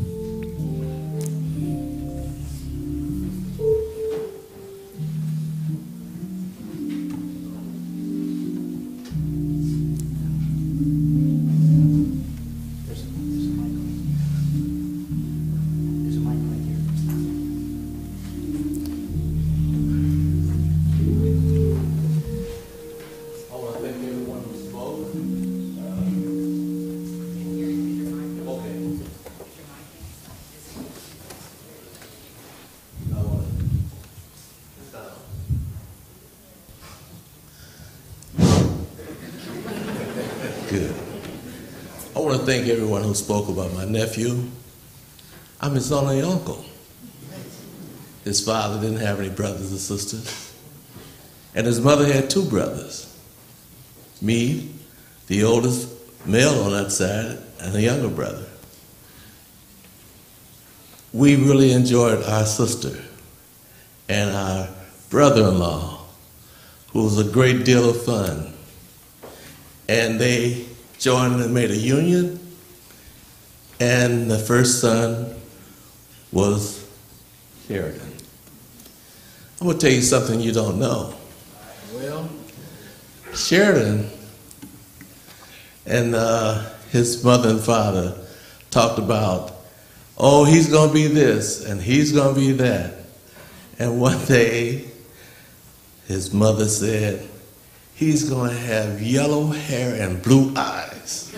Good. I want to thank everyone who spoke about my nephew. I'm his only uncle. His father didn't have any brothers or sisters. And his mother had 2 brothers. Me, the oldest male on that side, and a younger brother. We really enjoyed our sister and our brother-in-law, who was a great deal of fun. And they joined and made a union, and the first son was Sheridan. I'm gonna tell you something you don't know. Well, Sheridan and his mother and father talked about, oh, he's gonna be this and he's gonna be that. And one day, his mother said, he's gonna have yellow hair and blue eyes.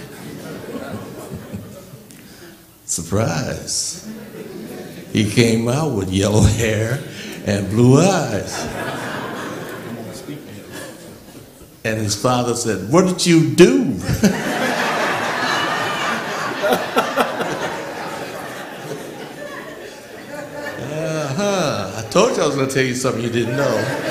Surprise. He came out with yellow hair and blue eyes. And his father said, what did you do? I told you I was gonna tell you something you didn't know.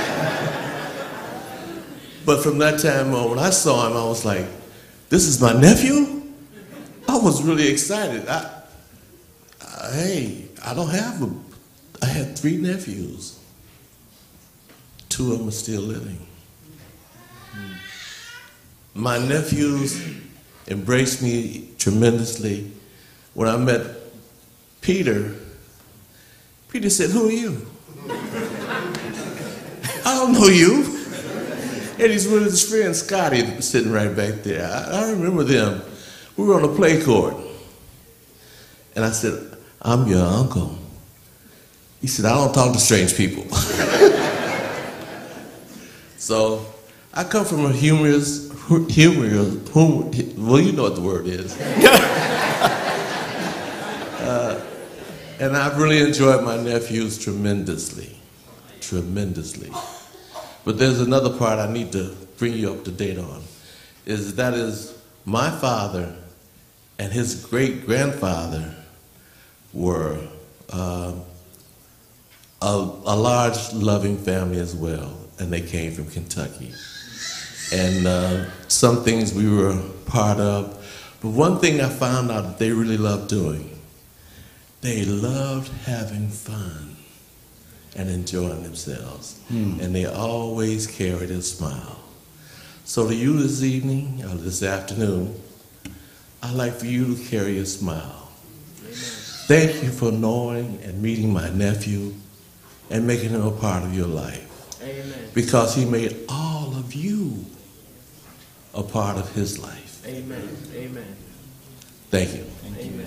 But from that time on, when I saw him, I was like, this is my nephew? I was really excited. Hey, I don't have I had 3 nephews. 2 of them are still living. My nephews embraced me tremendously. When I met Peter, Peter said, who are you? I don't know you. And he's with his friend Scotty sitting right back there. I remember them. We were on a play court. And I said, I'm your uncle. He said, I don't talk to strange people. So I come from a humorous, well, you know what the word is. And I've really enjoyed my nephews tremendously, tremendously. But there's another part I need to bring you up to date on, that is my father and his great-grandfather were a large, loving family as well, and they came from Kentucky. And some things we were part of, but one thing I found out that they really loved doing, they loved having fun and enjoying themselves. And they always carried a smile. So to you this evening, or this afternoon, I'd like for you to carry a smile. Amen. Thank you for knowing and meeting my nephew and making him a part of your life. Amen. Because he made all of you a part of his life. Amen. Amen. Thank you. Amen.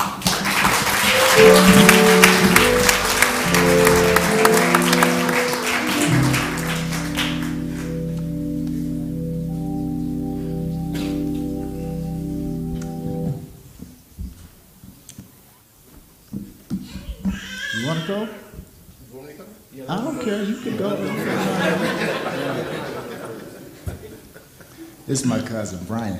You want to go? I don't care. You can go. This is my cousin, Brian.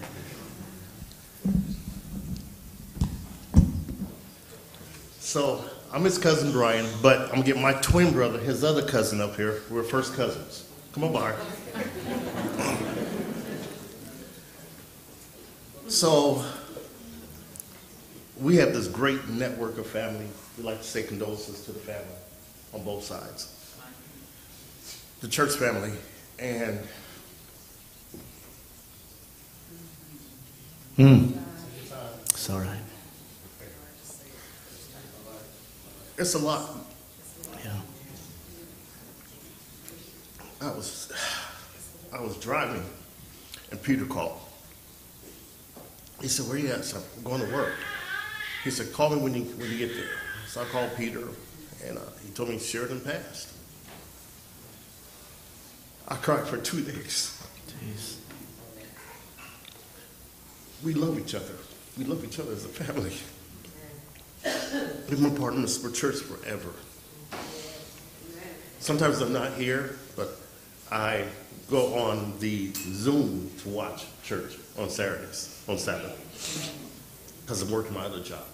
So, I'm his cousin Brian, but I'm going to get my twin brother, his other cousin up here. We're first cousins. Come on, Brian. So we have this great network of family. We like to say condolences to the family on both sides. The church family, and It's all right. it's a lot. Yeah. I was driving, and Peter called. He said, "Where you at?" I said, "I'm going to work." He said, "Call me when you get there." So I called Peter, and he told me Sheridan passed. I cried for 2 days. Jeez. We love each other. We love each other as a family. We've been partners for church forever. Sometimes I'm not here, but I go on the Zoom to watch church on Saturdays, on Sabbath, because I'm working my other job.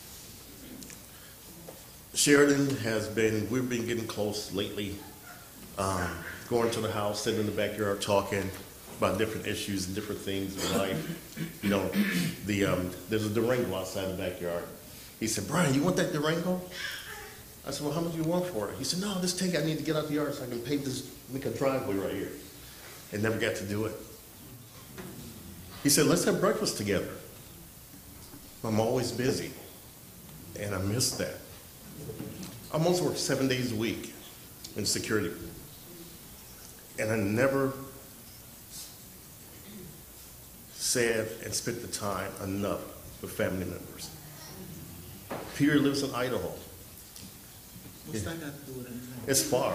Sheridan we've been getting close lately, going to the house, sitting in the backyard talking about different issues and different things in life. You know, there's a Durango outside the backyard. He said, "Brian, you want that Durango?" I said, "Well, how much do you want for it?" He said, "No, this tank I need to get out the yard so I can pave this, make a driveway right here." And never got to do it. He said, "Let's have breakfast together." I'm always busy, and I miss that. I almost work 7 days a week in security, and I never said and spent the time enough with family members. Peter lives in Idaho. What's that got to do with anything? It's far.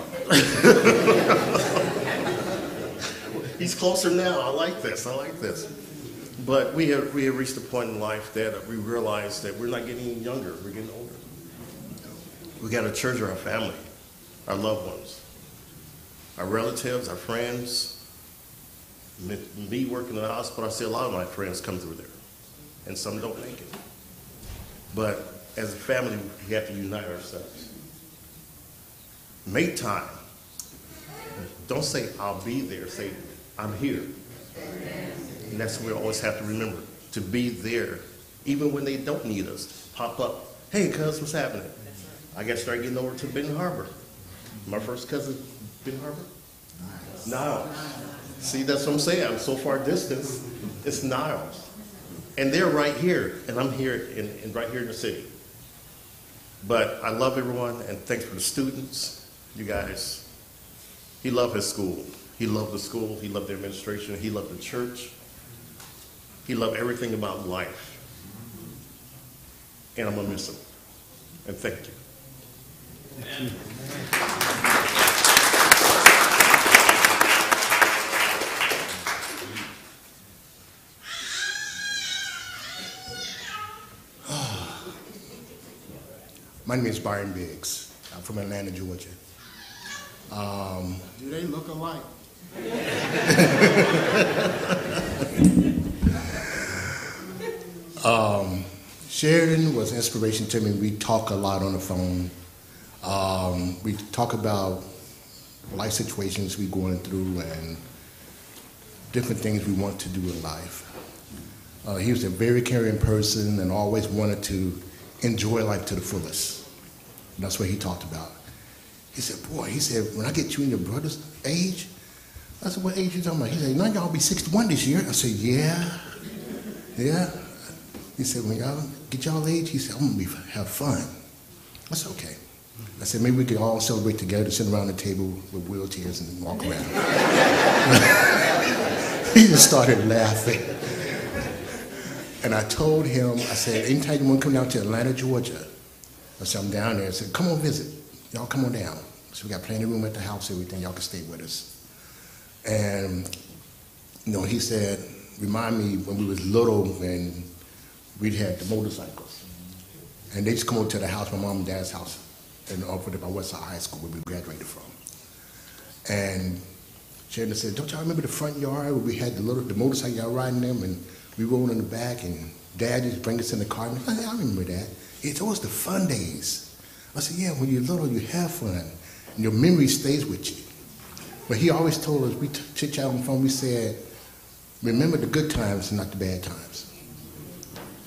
He's closer now. I like this. But we have reached a point in life that we realize that we're not getting younger. We're getting older. We got to treasure our family, our loved ones, our relatives, our friends. Me working in the hospital, I see a lot of my friends come through there, and some don't make it. But as a family, we have to unite ourselves. Make time. Don't say, "I'll be there." Say, "I'm here." And that's what we always have to remember, to be there, even when they don't need us. Pop up. "Hey, cuz, what's happening?" I got to start getting over to Benton Harbor. My first cousin, Benton Harbor? Niles. See, that's what I'm saying. I'm so far distance. It's Niles. And they're right here, and I'm here, right here in the city. But I love everyone, and thanks for the students. You guys, he loved his school. He loved the school. He loved the administration. He loved the church. He loved everything about life. And I'm going to miss him. And thank you. Thank you. My name is Byron Biggs. I'm from Atlanta, Georgia. Do they look alike? Sheridan was an inspiration to me. We talk a lot on the phone. We talk about life situations we're going through and different things we want to do in life. He was a very caring person and always wanted to enjoy life to the fullest. That's what he talked about. He said, "Boy," he said, "when I get you in your brother's age," I said, "What age you talking about?" He said, "No, y'all be 61 this year." I said, "Yeah." He said, "When y'all get y'all age," he said, "I'm gonna have fun." I said, "Okay." I said, "Maybe we could all celebrate together, sit around the table with wheelchairs and walk around." He just started laughing. And I told him, I said, "Anytime you want to come down to Atlanta, Georgia," I said, "I'm down there." I said, "Come on visit. Y'all come on down." So we got plenty of room at the house, everything. Y'all can stay with us. And, he said, "Remind me when we was little and we'd had the motorcycles. And they just come over to the house, my mom and dad's house, and over there by Westside High School where we graduated from. And Sheridan said, 'Don't y'all remember the front yard where we had the motorcycle, y'all riding them, and we rolled in the back, and Dad used to bring us in the car?' And I said, 'I remember that.' He said, 'Oh, it's the fun days.' I said, 'Yeah, when you're little, you have fun, and your memory stays with you.' But he always told us, we chit-chat on the phone, we said, 'Remember the good times and not the bad times.'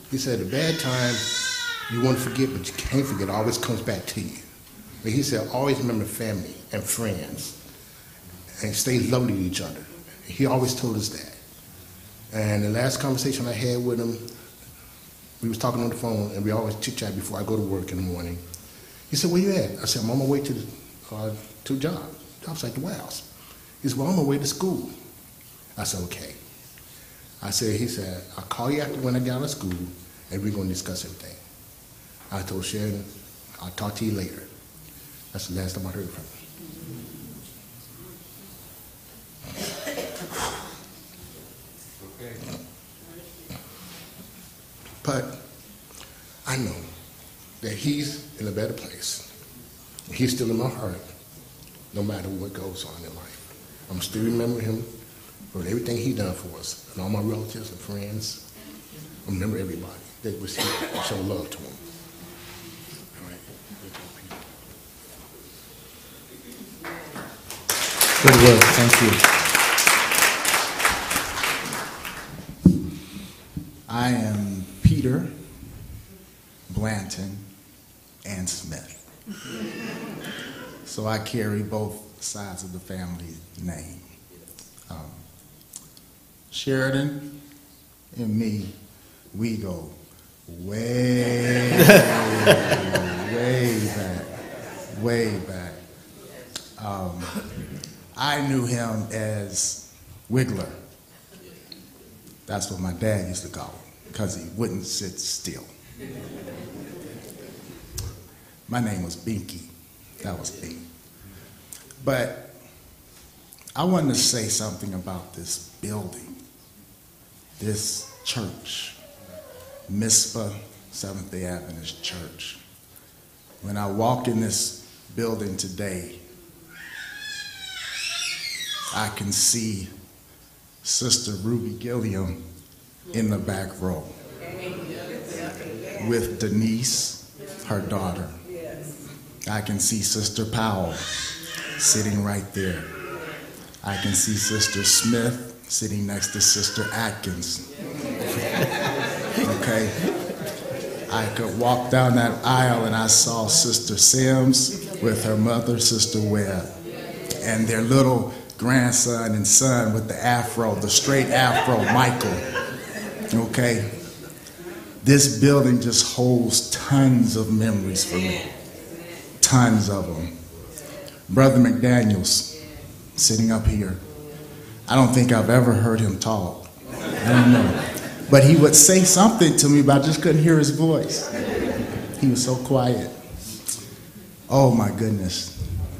He said, the bad times you want to forget, but you can't forget. It always comes back to you. But he said, always remember family and friends and stay lovely to each other. He always told us that. And the last conversation I had with him, we was talking on the phone, and we always chit-chat before I go to work in the morning. He said, where you at? I said, I'm on my way to the job. Job's like the Wells. He said, well, I'm on my way to school. I said, okay. He said, I'll call you after when I get out of school, and we're going to discuss everything. I told Sheridan, I'll talk to you later. That's the last time I heard from him. But I know that he's in a better place. He's still in my heart, no matter what goes on in life. I'm still remembering him for everything he done for us, and all my relatives and friends. I remember everybody that was here to show love to him. All right. Good work. Thank you. I am Peter, Blanton, and Smith. So I carry both sides of the family name. Sheridan and me, we go way, way back. I knew him as Wiggler. That's what my dad used to call him, because he wouldn't sit still. My name was Binky. That was me. But I wanted to say something about this building, this church, Mizpah Seventh-day Adventist Church. When I walk in this building today, I can see Sister Ruby Gilliam in the back row with Denise, her daughter. I can see Sister Powell sitting right there. I can see Sister Smith sitting next to Sister Atkins. Okay? I could walk down that aisle and I saw Sister Sims with her mother, Sister Webb, and their little grandson and son with the afro, the straight afro, Michael. Okay? This building just holds tons of memories for me. Tons of them. Brother McDaniels, sitting up here. I don't think I've ever heard him talk. I don't know. But he would say something to me, but I just couldn't hear his voice. He was so quiet. Oh my goodness.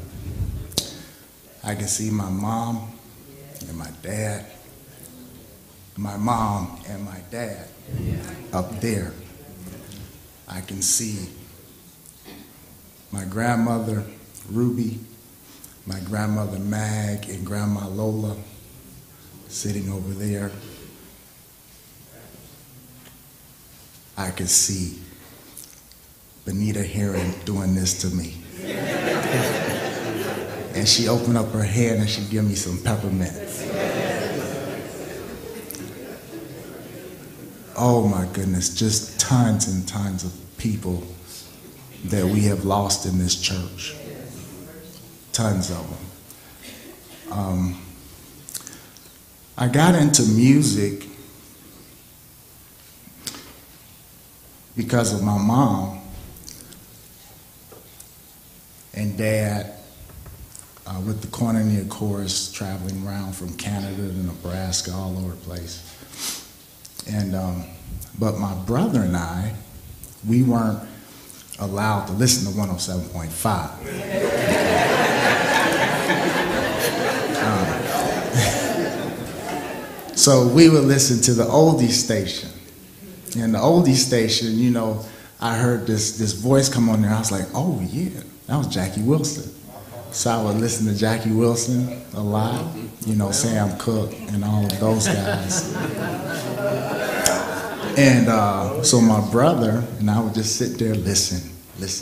I can see my mom and my dad, my mom and my dad up there. I can see my grandmother, Ruby, my grandmother, Mag, and Grandma Lola sitting over there. I could see Benita Heron doing this to me. And she opened up her hand and she'd give me some peppermint. Oh my goodness, just tons and tons of people that we have lost in this church. Tons of them. I got into music because of my mom and dad with the Cornelia Chorus traveling around from Canada to Nebraska, all over the place. And but my brother and I, we weren't allowed to listen to 107.5. So we would listen to the oldie station. And the oldie station, you know, I heard this voice come on there. I was like, oh yeah, that was Jackie Wilson. So I would listen to Jackie Wilson a lot, you know, Sam Cooke and all of those guys. And so my brother and I would just sit there listening,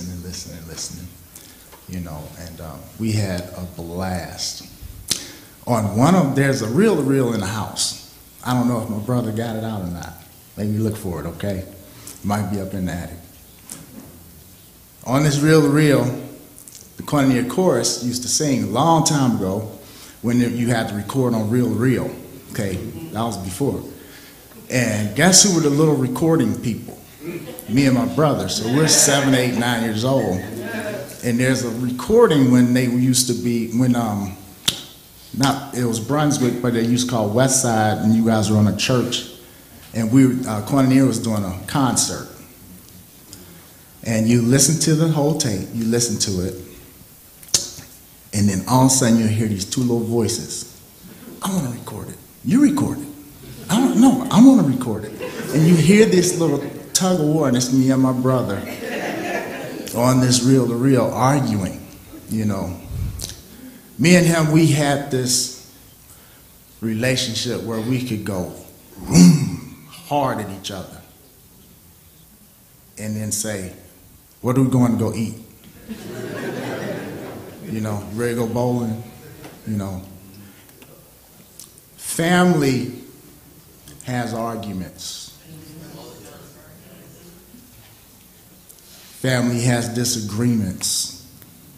you know, and we had a blast. On one of, there's a reel in the house. I don't know if my brother got it out or not. Maybe look for it, okay? Might be up in the attic. On this reel to reel, the Koinonia chorus used to sing a long time ago when you had to record on reel to reel. Okay, that was before. And guess who were the little recording people? Me and my brother. So we're 7, 8, 9 years old. And there's a recording when they used to be, when, it was Brunswick, but they used to call West Side, and you guys were on a church. And Koinonia was doing a concert. And you listen to the whole tape, you listen to it, and then all of a sudden you hear these two little voices. I want to record it. You record it. I don't know. I want to record it. And you hear this little tug of war, and it's me and my brother on this reel to reel arguing, you know. Me and him, we had this relationship where we could go hard at each other and then say, what are we going to go eat? You know, ready to go bowling? You know. Family has arguments. Family has disagreements.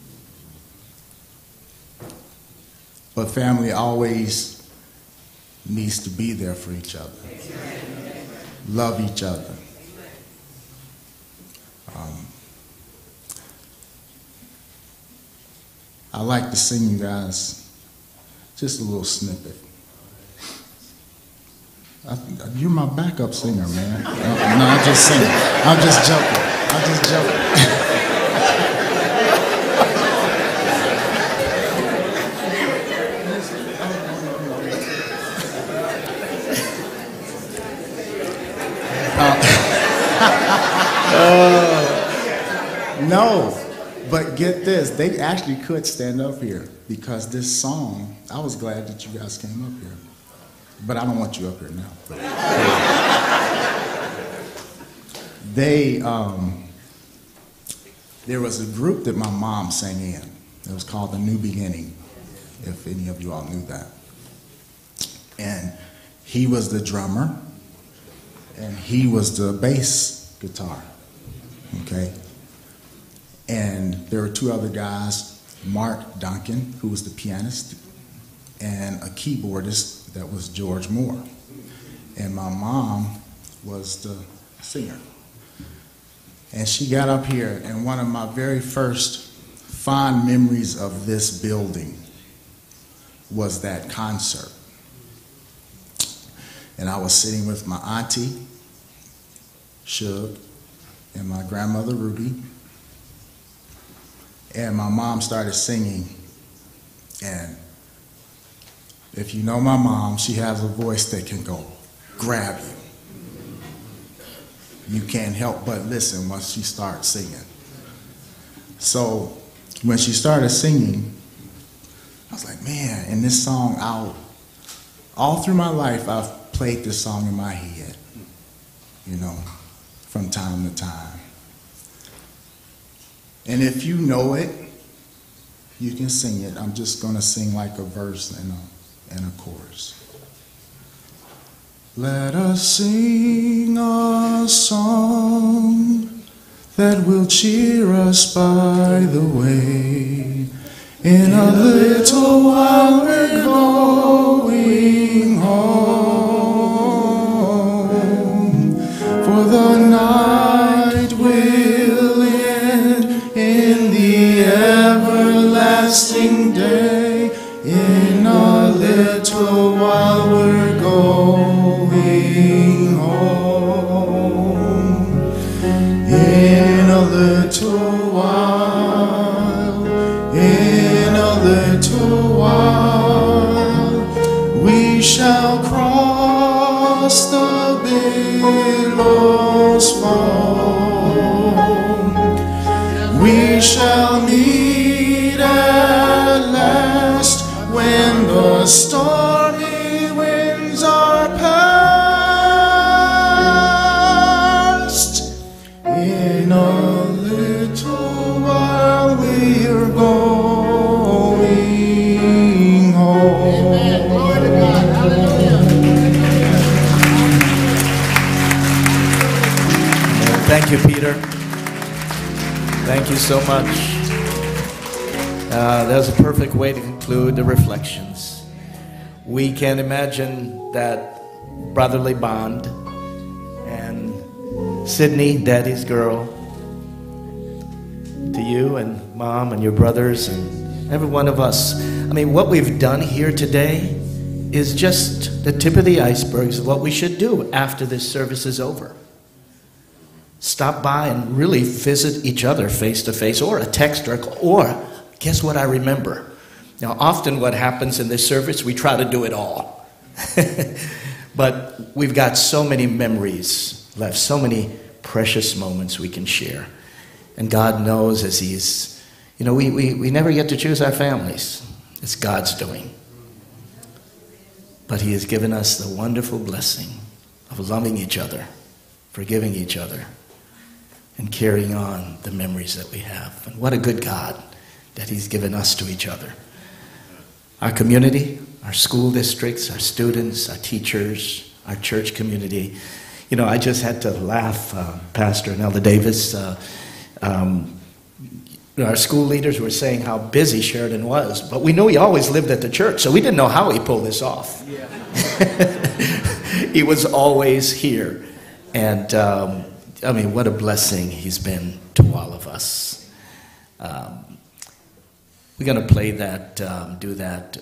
But family always needs to be there for each other. Love each other. I like to sing you guys just a little snippet. You're my backup singer, man. No, I'm just singing. I'm just joking. I'm just joking. No, but get this. They actually could stand up here because this song, I was glad that you guys came up here. But I don't want you up here now. There was a group that my mom sang in. It was called The New Beginning, if any of you all knew that. And he was the drummer, and he was the bass guitar, okay? And there were two other guys, Mark Duncan, who was the pianist, and a keyboardist that was George Moore. And my mom was the singer. And she got up here, and one of my very first fond memories of this building was that concert. And I was sitting with my auntie, Shug, and my grandmother, Ruby. And my mom started singing. And if you know my mom, she has a voice that can go grab you. You can't help but listen once she starts singing. So when she started singing, I was like, man, and this song, all through my life, I've played this song in my head, you know, from time to time. And if you know it, you can sing it. I'm just going to sing like a verse and a chorus. Let us sing a song that will cheer us by the way. In a little while we're going home, for the night will end in the everlasting day. In a little while we're going home. In a little while, in a little while, we shall cross the billows foam. We shall meet at last when the stormy winds are past. In a little while we're going home. Amen. Glory to God. Hallelujah. Thank you, Peter. Thank you so much. That was a perfect way to conclude the reflections. We can imagine that brotherly bond, and Sydney, Daddy's girl, to you and Mom and your brothers and every one of us. I mean, what we've done here today is just the tip of the iceberg of what we should do after this service is over. Stop by and really visit each other face to face, or a text, or guess what I remember? Now, often what happens in this service, we try to do it all. But we've got so many memories left, so many precious moments we can share. And God knows, as He's, you know, we never get to choose our families. It's God's doing. But He has given us the wonderful blessing of loving each other, forgiving each other, and carrying on the memories that we have. And what a good God that He's given us to each other. Our community, our school districts, our students, our teachers, our church community. You know, I just had to laugh, Pastor and Elder Davis. Our school leaders were saying how busy Sheridan was, but we knew he always lived at the church, so we didn't know how he pulled this off. Yeah. He was always here. And I mean, what a blessing he's been to all of us. We're going to play that, do that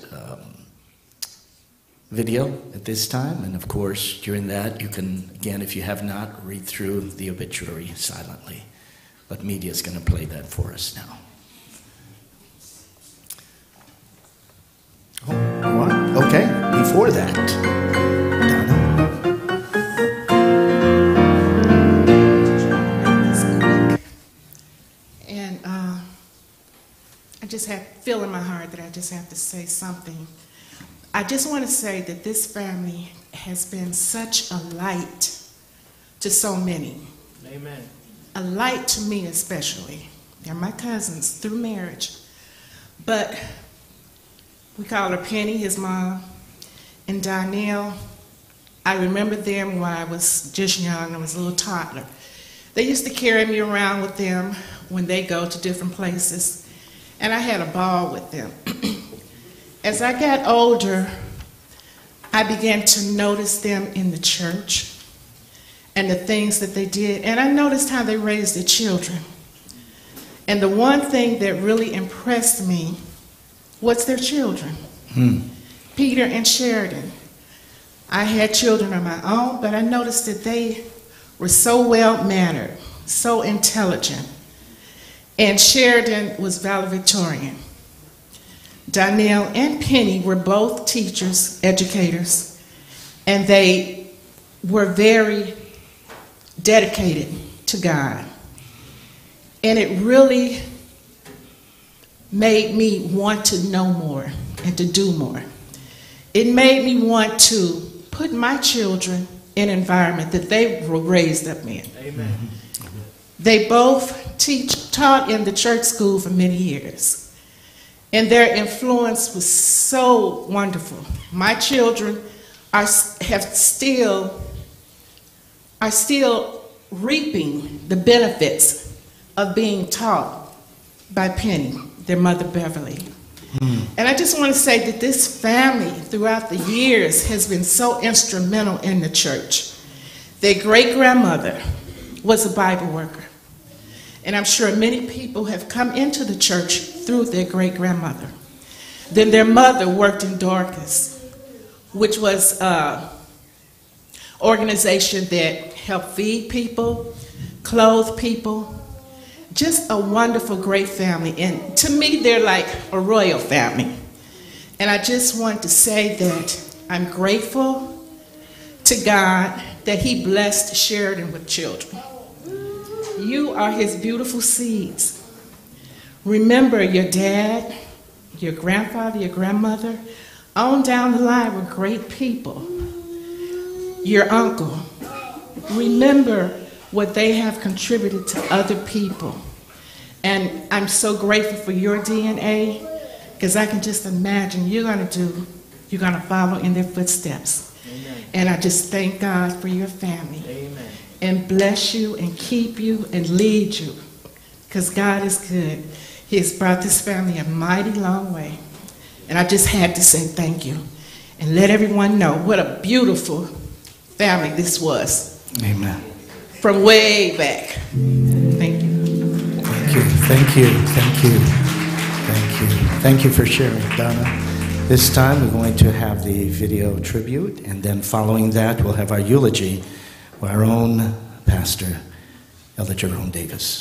video at this time. And of course, during that, you can, again, if you have not, read through the obituary silently. But media is going to play that for us now. Oh, what? Okay, before that, and I just feel in my heart that I just have to say something. I just want to say that this family has been such a light to so many. Amen. A light to me especially. They're my cousins through marriage. But we call her Penny, his mom, and Donnell. I remember them when I was just young. I was a little toddler. They used to carry me around with them when they go to different places, and I had a ball with them. As I got older, I began to notice them in the church and the things that they did, and I noticed how they raised their children. And the one thing that really impressed me was their children. Peter and Sheridan. I had children of my own, but I noticed that they were so well-mannered, so intelligent. And Sheridan was valedictorian. Donnell and Penny were both teachers, educators, and they were very dedicated to God. And it really made me want to know more and to do more. It made me want to put my children in an environment that they were raised up in. Amen. They both taught in the church school for many years. And their influence was so wonderful. My children are still reaping the benefits of being taught by Penny, their mother Beverly. And I just want to say that this family throughout the years has been so instrumental in the church. Their great-grandmother was a Bible worker. And I'm sure many people have come into the church through their great-grandmother. Then their mother worked in Dorcas, which was an organization that helped feed people, clothe people. Just a wonderful, great family. And to me, they're like a royal family. And I just want to say that I'm grateful to God that He blessed Sheridan with children. You are His beautiful seeds. Remember your dad, your grandfather, your grandmother, on down the line were great people. Your uncle. Remember what they have contributed to other people. And I'm so grateful for your DNA, because I can just imagine you're going to follow in their footsteps. Amen. And I just thank God for your family. Amen. and bless you and keep you and lead you, because God is good. He has brought this family a mighty long way. And I just had to say thank you and let everyone know what a beautiful family this was. Amen. From way back. Thank you. Thank you. Thank you. Thank you. Thank you. Thank you for sharing, Donna. This time we're going to have the video tribute, and then following that we'll have our eulogy by our own pastor, Elder Jerome Davis.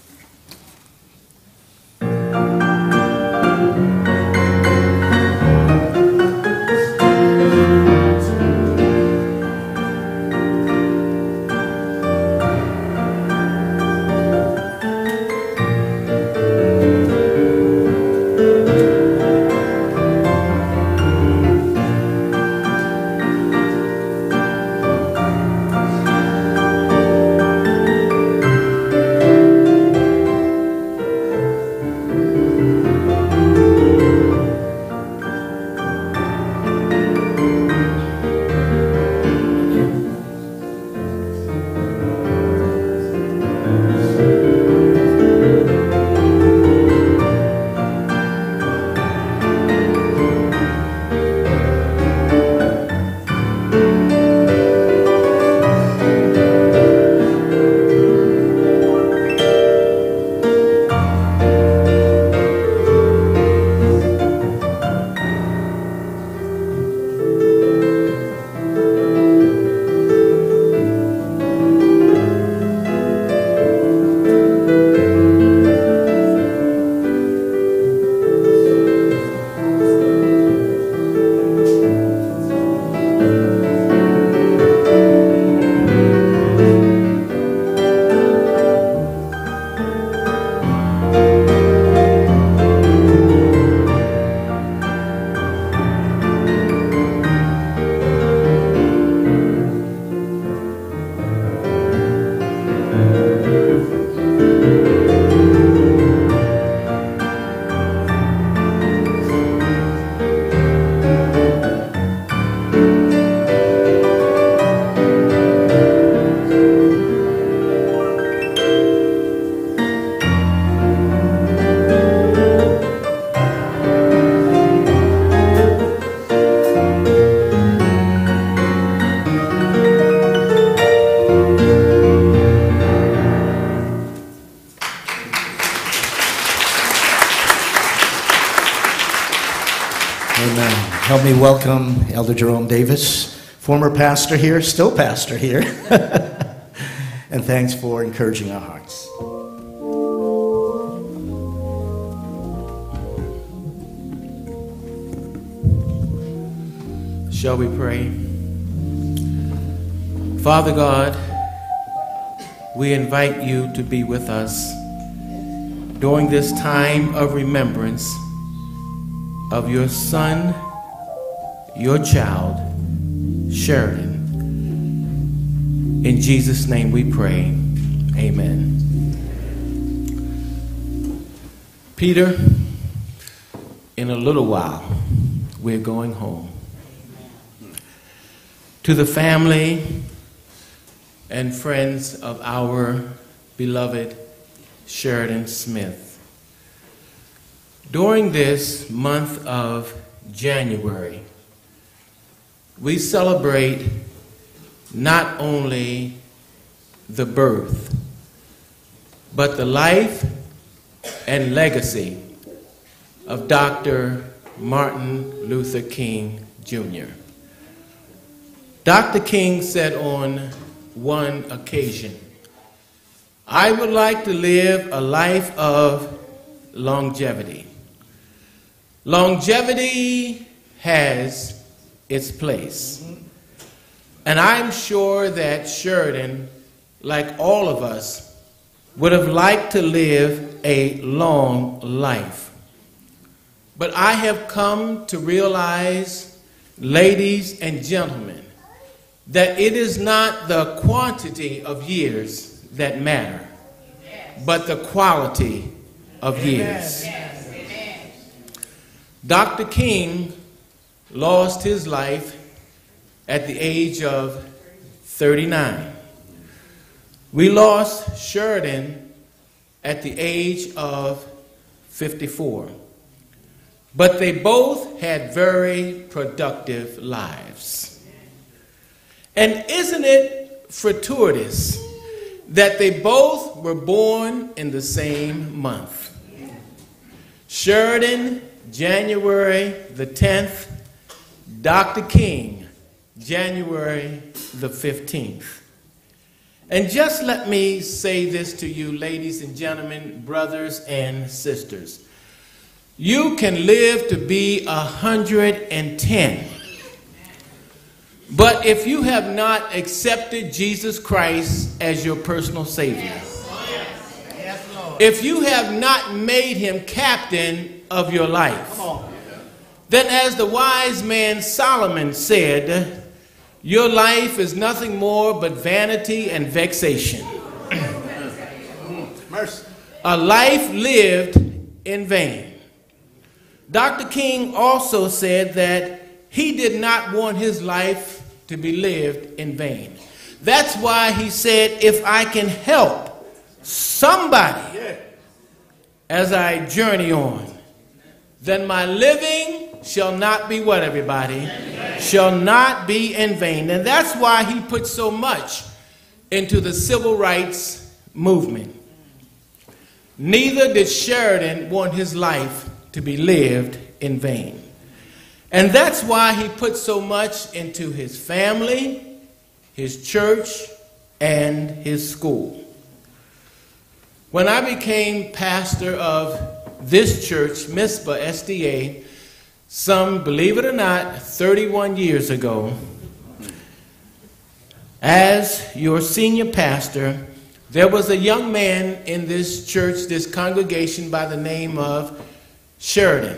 Help me welcome Elder Jerome Davis, former pastor here, still pastor here. And thanks for encouraging our hearts. Shall we pray? Father God, we invite you to be with us during this time of remembrance of your son, your child, Sheridan. In Jesus' name we pray. Amen. Peter, in a little while, we're going home. To the family and friends of our beloved Sheridan Smith, during this month of January, we celebrate not only the birth, but the life and legacy of Dr. Martin Luther King, Jr. Dr. King said on one occasion, "I would like to live a life of longevity. Longevity has its place. And I'm sure that Sheridan, like all of us, would have liked to live a long life. But I have come to realize, ladies and gentlemen, that it is not the quantity of years that matter, but the quality of years." Dr. King lost his life at the age of 39. We lost Sheridan at the age of 54. But they both had very productive lives. And isn't it fortuitous that they both were born in the same month? Sheridan, January the 10th, Dr. King, January the 15th. And just let me say this to you, ladies and gentlemen, brothers and sisters. You can live to be 110. But if you have not accepted Jesus Christ as your personal Savior, if you have not made him captain of your life, then as the wise man Solomon said, your life is nothing more but vanity and vexation. A life lived in vain. Dr. King also said that he did not want his life to be lived in vain. That's why he said, if I can help somebody as I journey on, then my living shall not be what, everybody? Shall not be in vain. And that's why he put so much into the civil rights movement. Neither did Sheridan want his life to be lived in vain. And that's why he put so much into his family, his church, and his school. When I became pastor of this church, Mizpah SDA, some, believe it or not, 31 years ago, as your senior pastor, there was a young man in this church, this congregation, by the name of Sheridan.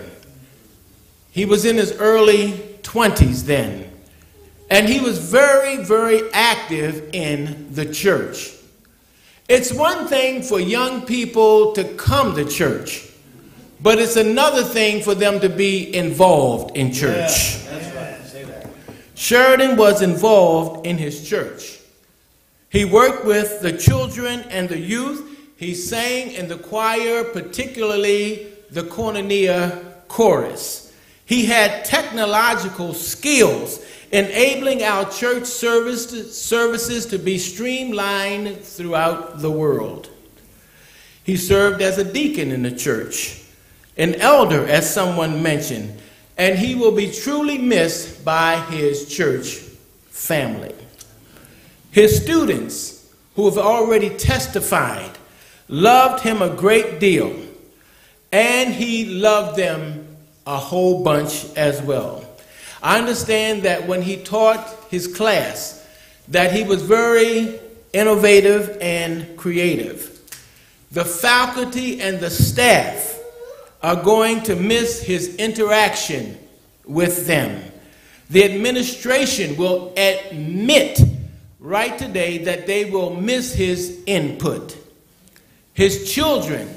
He was in his early 20s then, and he was very, very active in the church. It's one thing for young people to come to church, but it's another thing for them to be involved in church. Yeah, that's right. Say that. Sheridan was involved in his church. He worked with the children and the youth. He sang in the choir, particularly the Koinonia chorus. He had technological skills, enabling our church services to be streamlined throughout the world. He served as a deacon in the church, an elder, as someone mentioned, and he will be truly missed by his church family. His students, who have already testified, loved him a great deal, and he loved them a whole bunch as well. I understand that when he taught his class, that he was very innovative and creative. The faculty and the staff are going to miss his interaction with them. The administration will admit right today that they will miss his input. His children,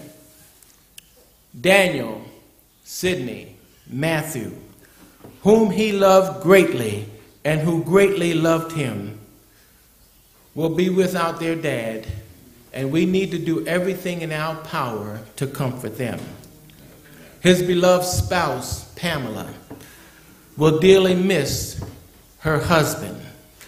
Daniel, Sydney, Matthew, whom he loved greatly and who greatly loved him, will be without their dad, and we need to do everything in our power to comfort them. His beloved spouse, Pamela, will dearly miss her husband.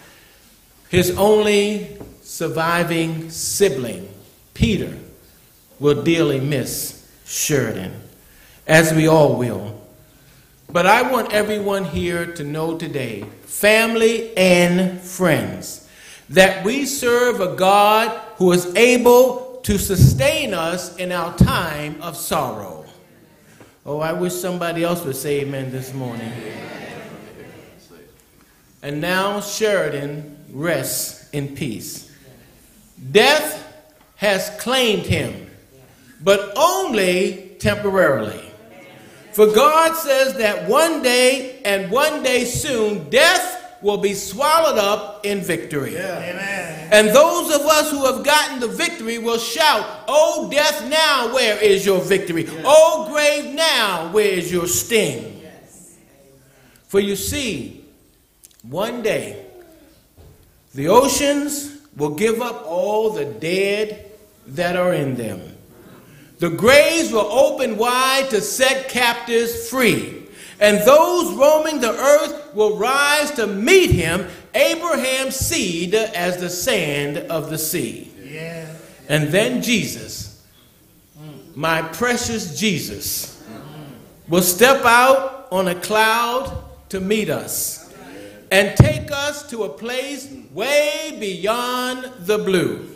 His only surviving sibling, Peter, will dearly miss Sheridan, as we all will. But I want everyone here to know today, family and friends, that we serve a God who is able to sustain us in our time of sorrow. Oh, I wish somebody else would say amen this morning. And now Sheridan rests in peace. Death has claimed him, but only temporarily. For God says that one day and one day soon, death will be swallowed up in victory. Amen. And those of us who have gotten the victory will shout, "Oh, death, now where is your victory? Oh, grave, now where is your sting?" For you see, one day, the oceans will give up all the dead that are in them. The graves will open wide to set captives free, and those roaming the earth will rise to meet him, Abraham's seed as the sand of the sea. Yeah. And then Jesus, my precious Jesus, will step out on a cloud to meet us and take us to a place way beyond the blue,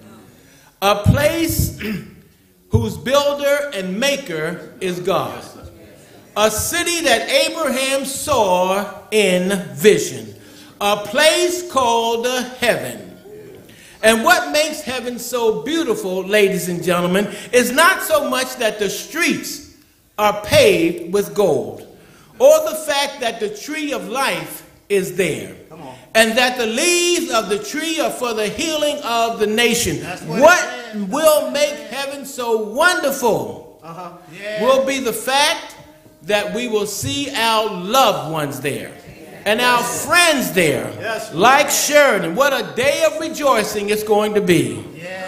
a place whose builder and maker is God, a city that Abraham saw in vision, a place called heaven. And what makes heaven so beautiful, ladies and gentlemen, is not so much that the streets are paved with gold, or the fact that the tree of life is there, and that the leaves of the tree are for the healing of the nation. What will make heaven so wonderful will be the fact that we will see our loved ones there and our friends there, like Sheridan. What a day of rejoicing it's going to be.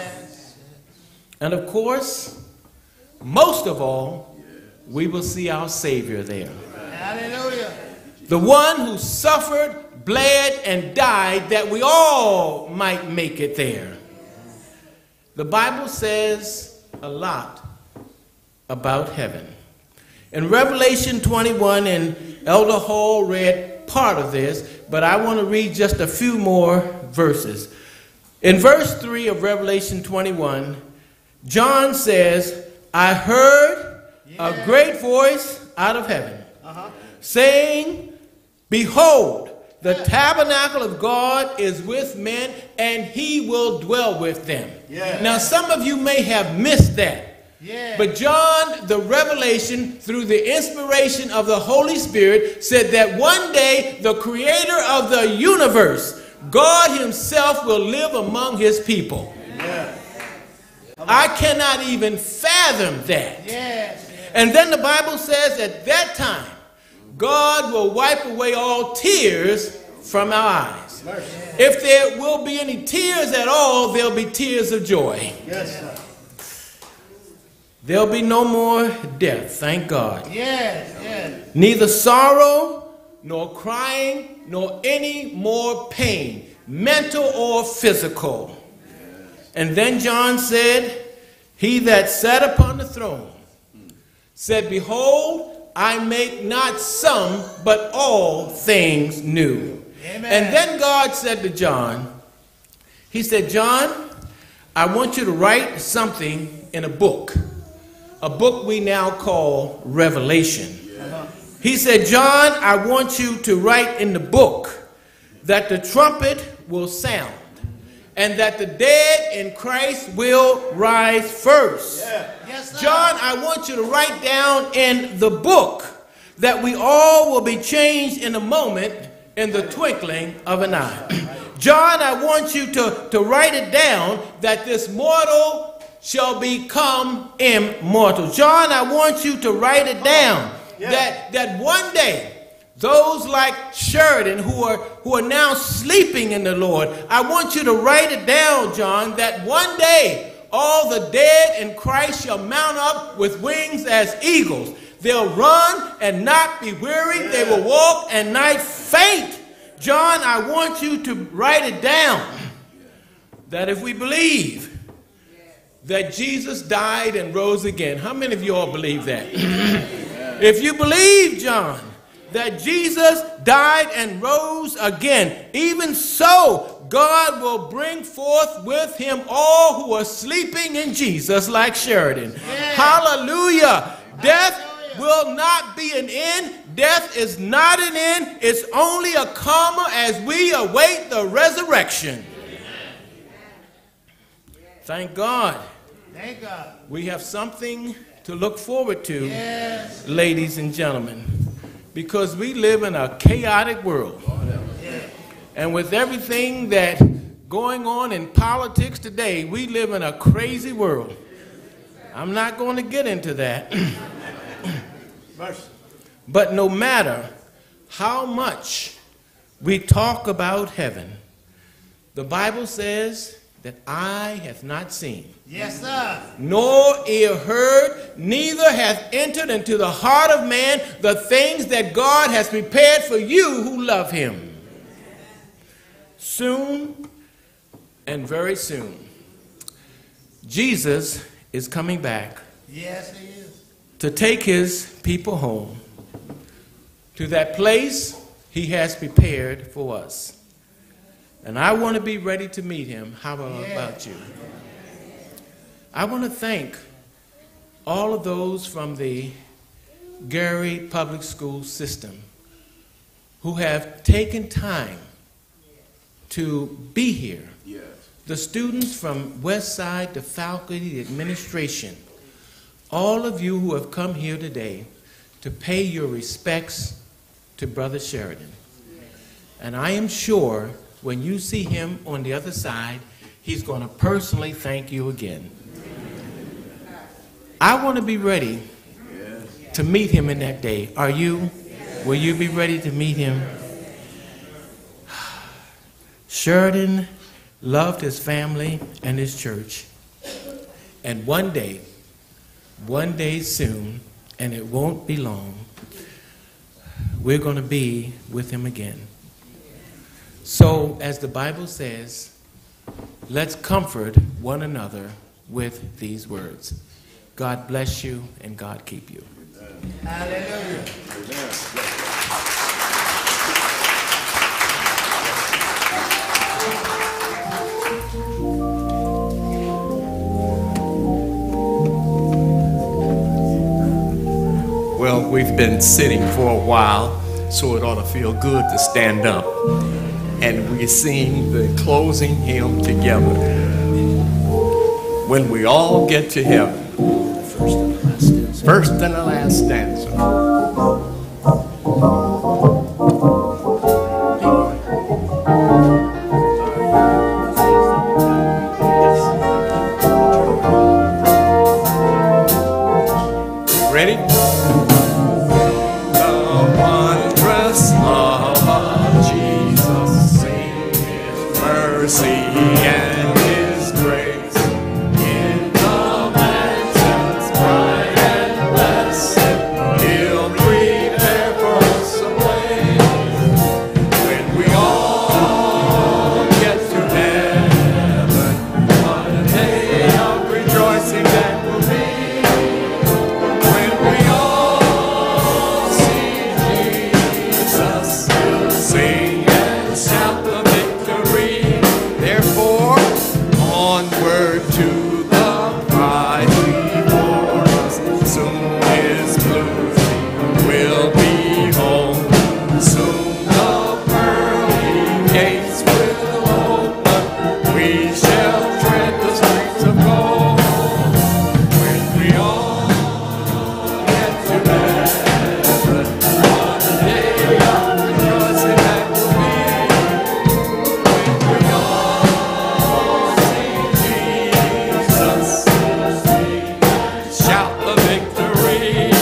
And of course, most of all, we will see our Savior there. Hallelujah. The one who suffered, bled, and died that we all might make it there. The Bible says a lot about heaven. In Revelation 21, and Elder Hall read part of this, but I want to read just a few more verses. In verse 3 of Revelation 21, John says, I heard a great voice out of heaven, saying, behold, the tabernacle of God is with men, and he will dwell with them. Now, some of you may have missed that. But John, the revelation, through the inspiration of the Holy Spirit, said that one day the creator of the universe, God himself, will live among his people. I cannot even fathom that. And then the Bible says at that time, God will wipe away all tears from our eyes. If there will be any tears at all, there'll be tears of joy. There'll be no more death, thank God. Neither sorrow, nor crying, nor any more pain, mental or physical. And then John said, he that sat upon the throne said, behold, I make not some, but all things new. And then God said to John, he said, John, I want you to write something in a book we now call Revelation. He said, John, I want you to write in the book that the trumpet will sound, and that the dead in Christ will rise first. John, I want you to write down in the book that we all will be changed in a moment, in the twinkling of an eye. John, I want you to write it down that this mortal shall become immortal. John, I want you to write it down that one day, those like Sheridan who are now sleeping in the Lord, I want you to write it down, John, that one day all the dead in Christ shall mount up with wings as eagles. They'll run and not be weary. They will walk and not faint. John, I want you to write it down that if we believe that Jesus died and rose again, how many of you all believe that? If you believe, John, that Jesus died and rose again, even so, God will bring forth with him all who are sleeping in Jesus, like Sheridan. Hallelujah. Death will not be an end. Death is not an end. It's only a comma as we await the resurrection. Thank God. Thank God. We have something to look forward to, ladies and gentlemen, because we live in a chaotic world. And with everything that going on in politics today, we live in a crazy world. I'm not going to get into that. But no matter how much we talk about heaven, The Bible says that eye hath not seen, Yes, sir. nor ear heard, neither hath entered into the heart of man the things that God has prepared for you who love him. Soon, and very soon, Jesus is coming back Yes, he is. to take his people home to that place he has prepared for us. And I want to be ready to meet him. How about you? I want to thank all of those from the Gary Public School system who have taken time to be here. Yes. The students from West Side, the faculty, the administration, all of you who have come here today to pay your respects to Brother Sheridan. And I am sure when you see him on the other side, he's going to personally thank you again. I want to be ready to meet him in that day. Are you? Will you be ready to meet him? Sheridan loved his family and his church. And one day soon, and it won't be long, we're going to be with him again. So, as the Bible says, let's comfort one another with these words. God bless you and God keep you. Hallelujah. Well, we've been sitting for a while, so it ought to feel good to stand up. And we sing the closing hymn together. When we all get to heaven. First and the last stanza. Ready? The wondrous love of Jesus, sing his mercy and his grace in the mansions bright and blessed. He'll prepare for us a way when we all get to heaven. What a day of rejoicing that will be. Sing and shout the victory. Therefore, onward to the prize before us. Soon his blue sea will be home. Soon the pearly gates will open. We shall tread the streets of gold. When we all get to heaven, on the day of rejoicing that will be, when we all see Jesus, shout the victory.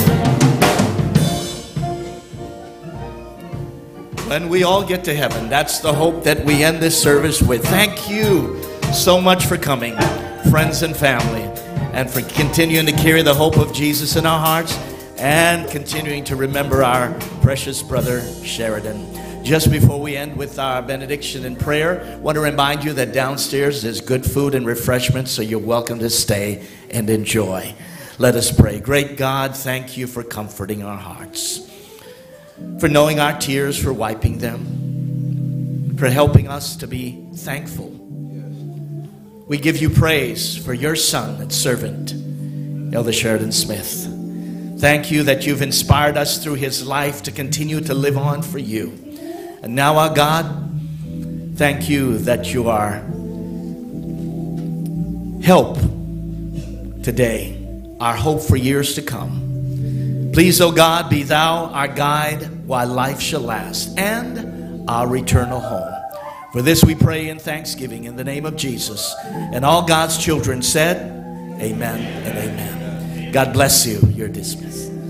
When we all get to heaven, that's the hope that we end this service with. Thank you so much for coming, friends and family, and for continuing to carry the hope of Jesus in our hearts and continuing to remember our precious brother Sheridan. Just before we end with our benediction and prayer, I want to remind you that downstairs there's good food and refreshments, so you're welcome to stay and enjoy. Let us pray. Great God, thank you for comforting our hearts, for knowing our tears, for wiping them, for helping us to be thankful. We give you praise for your son and servant, Elder Sheridan Smith. Thank you that you've inspired us through his life to continue to live on for you. And now, our God, thank you that you are help today, our hope for years to come. Please, O God, be thou our guide while life shall last and our eternal home. For this we pray in thanksgiving in the name of Jesus. And all God's children said, amen and amen. God bless you. You're dismissed.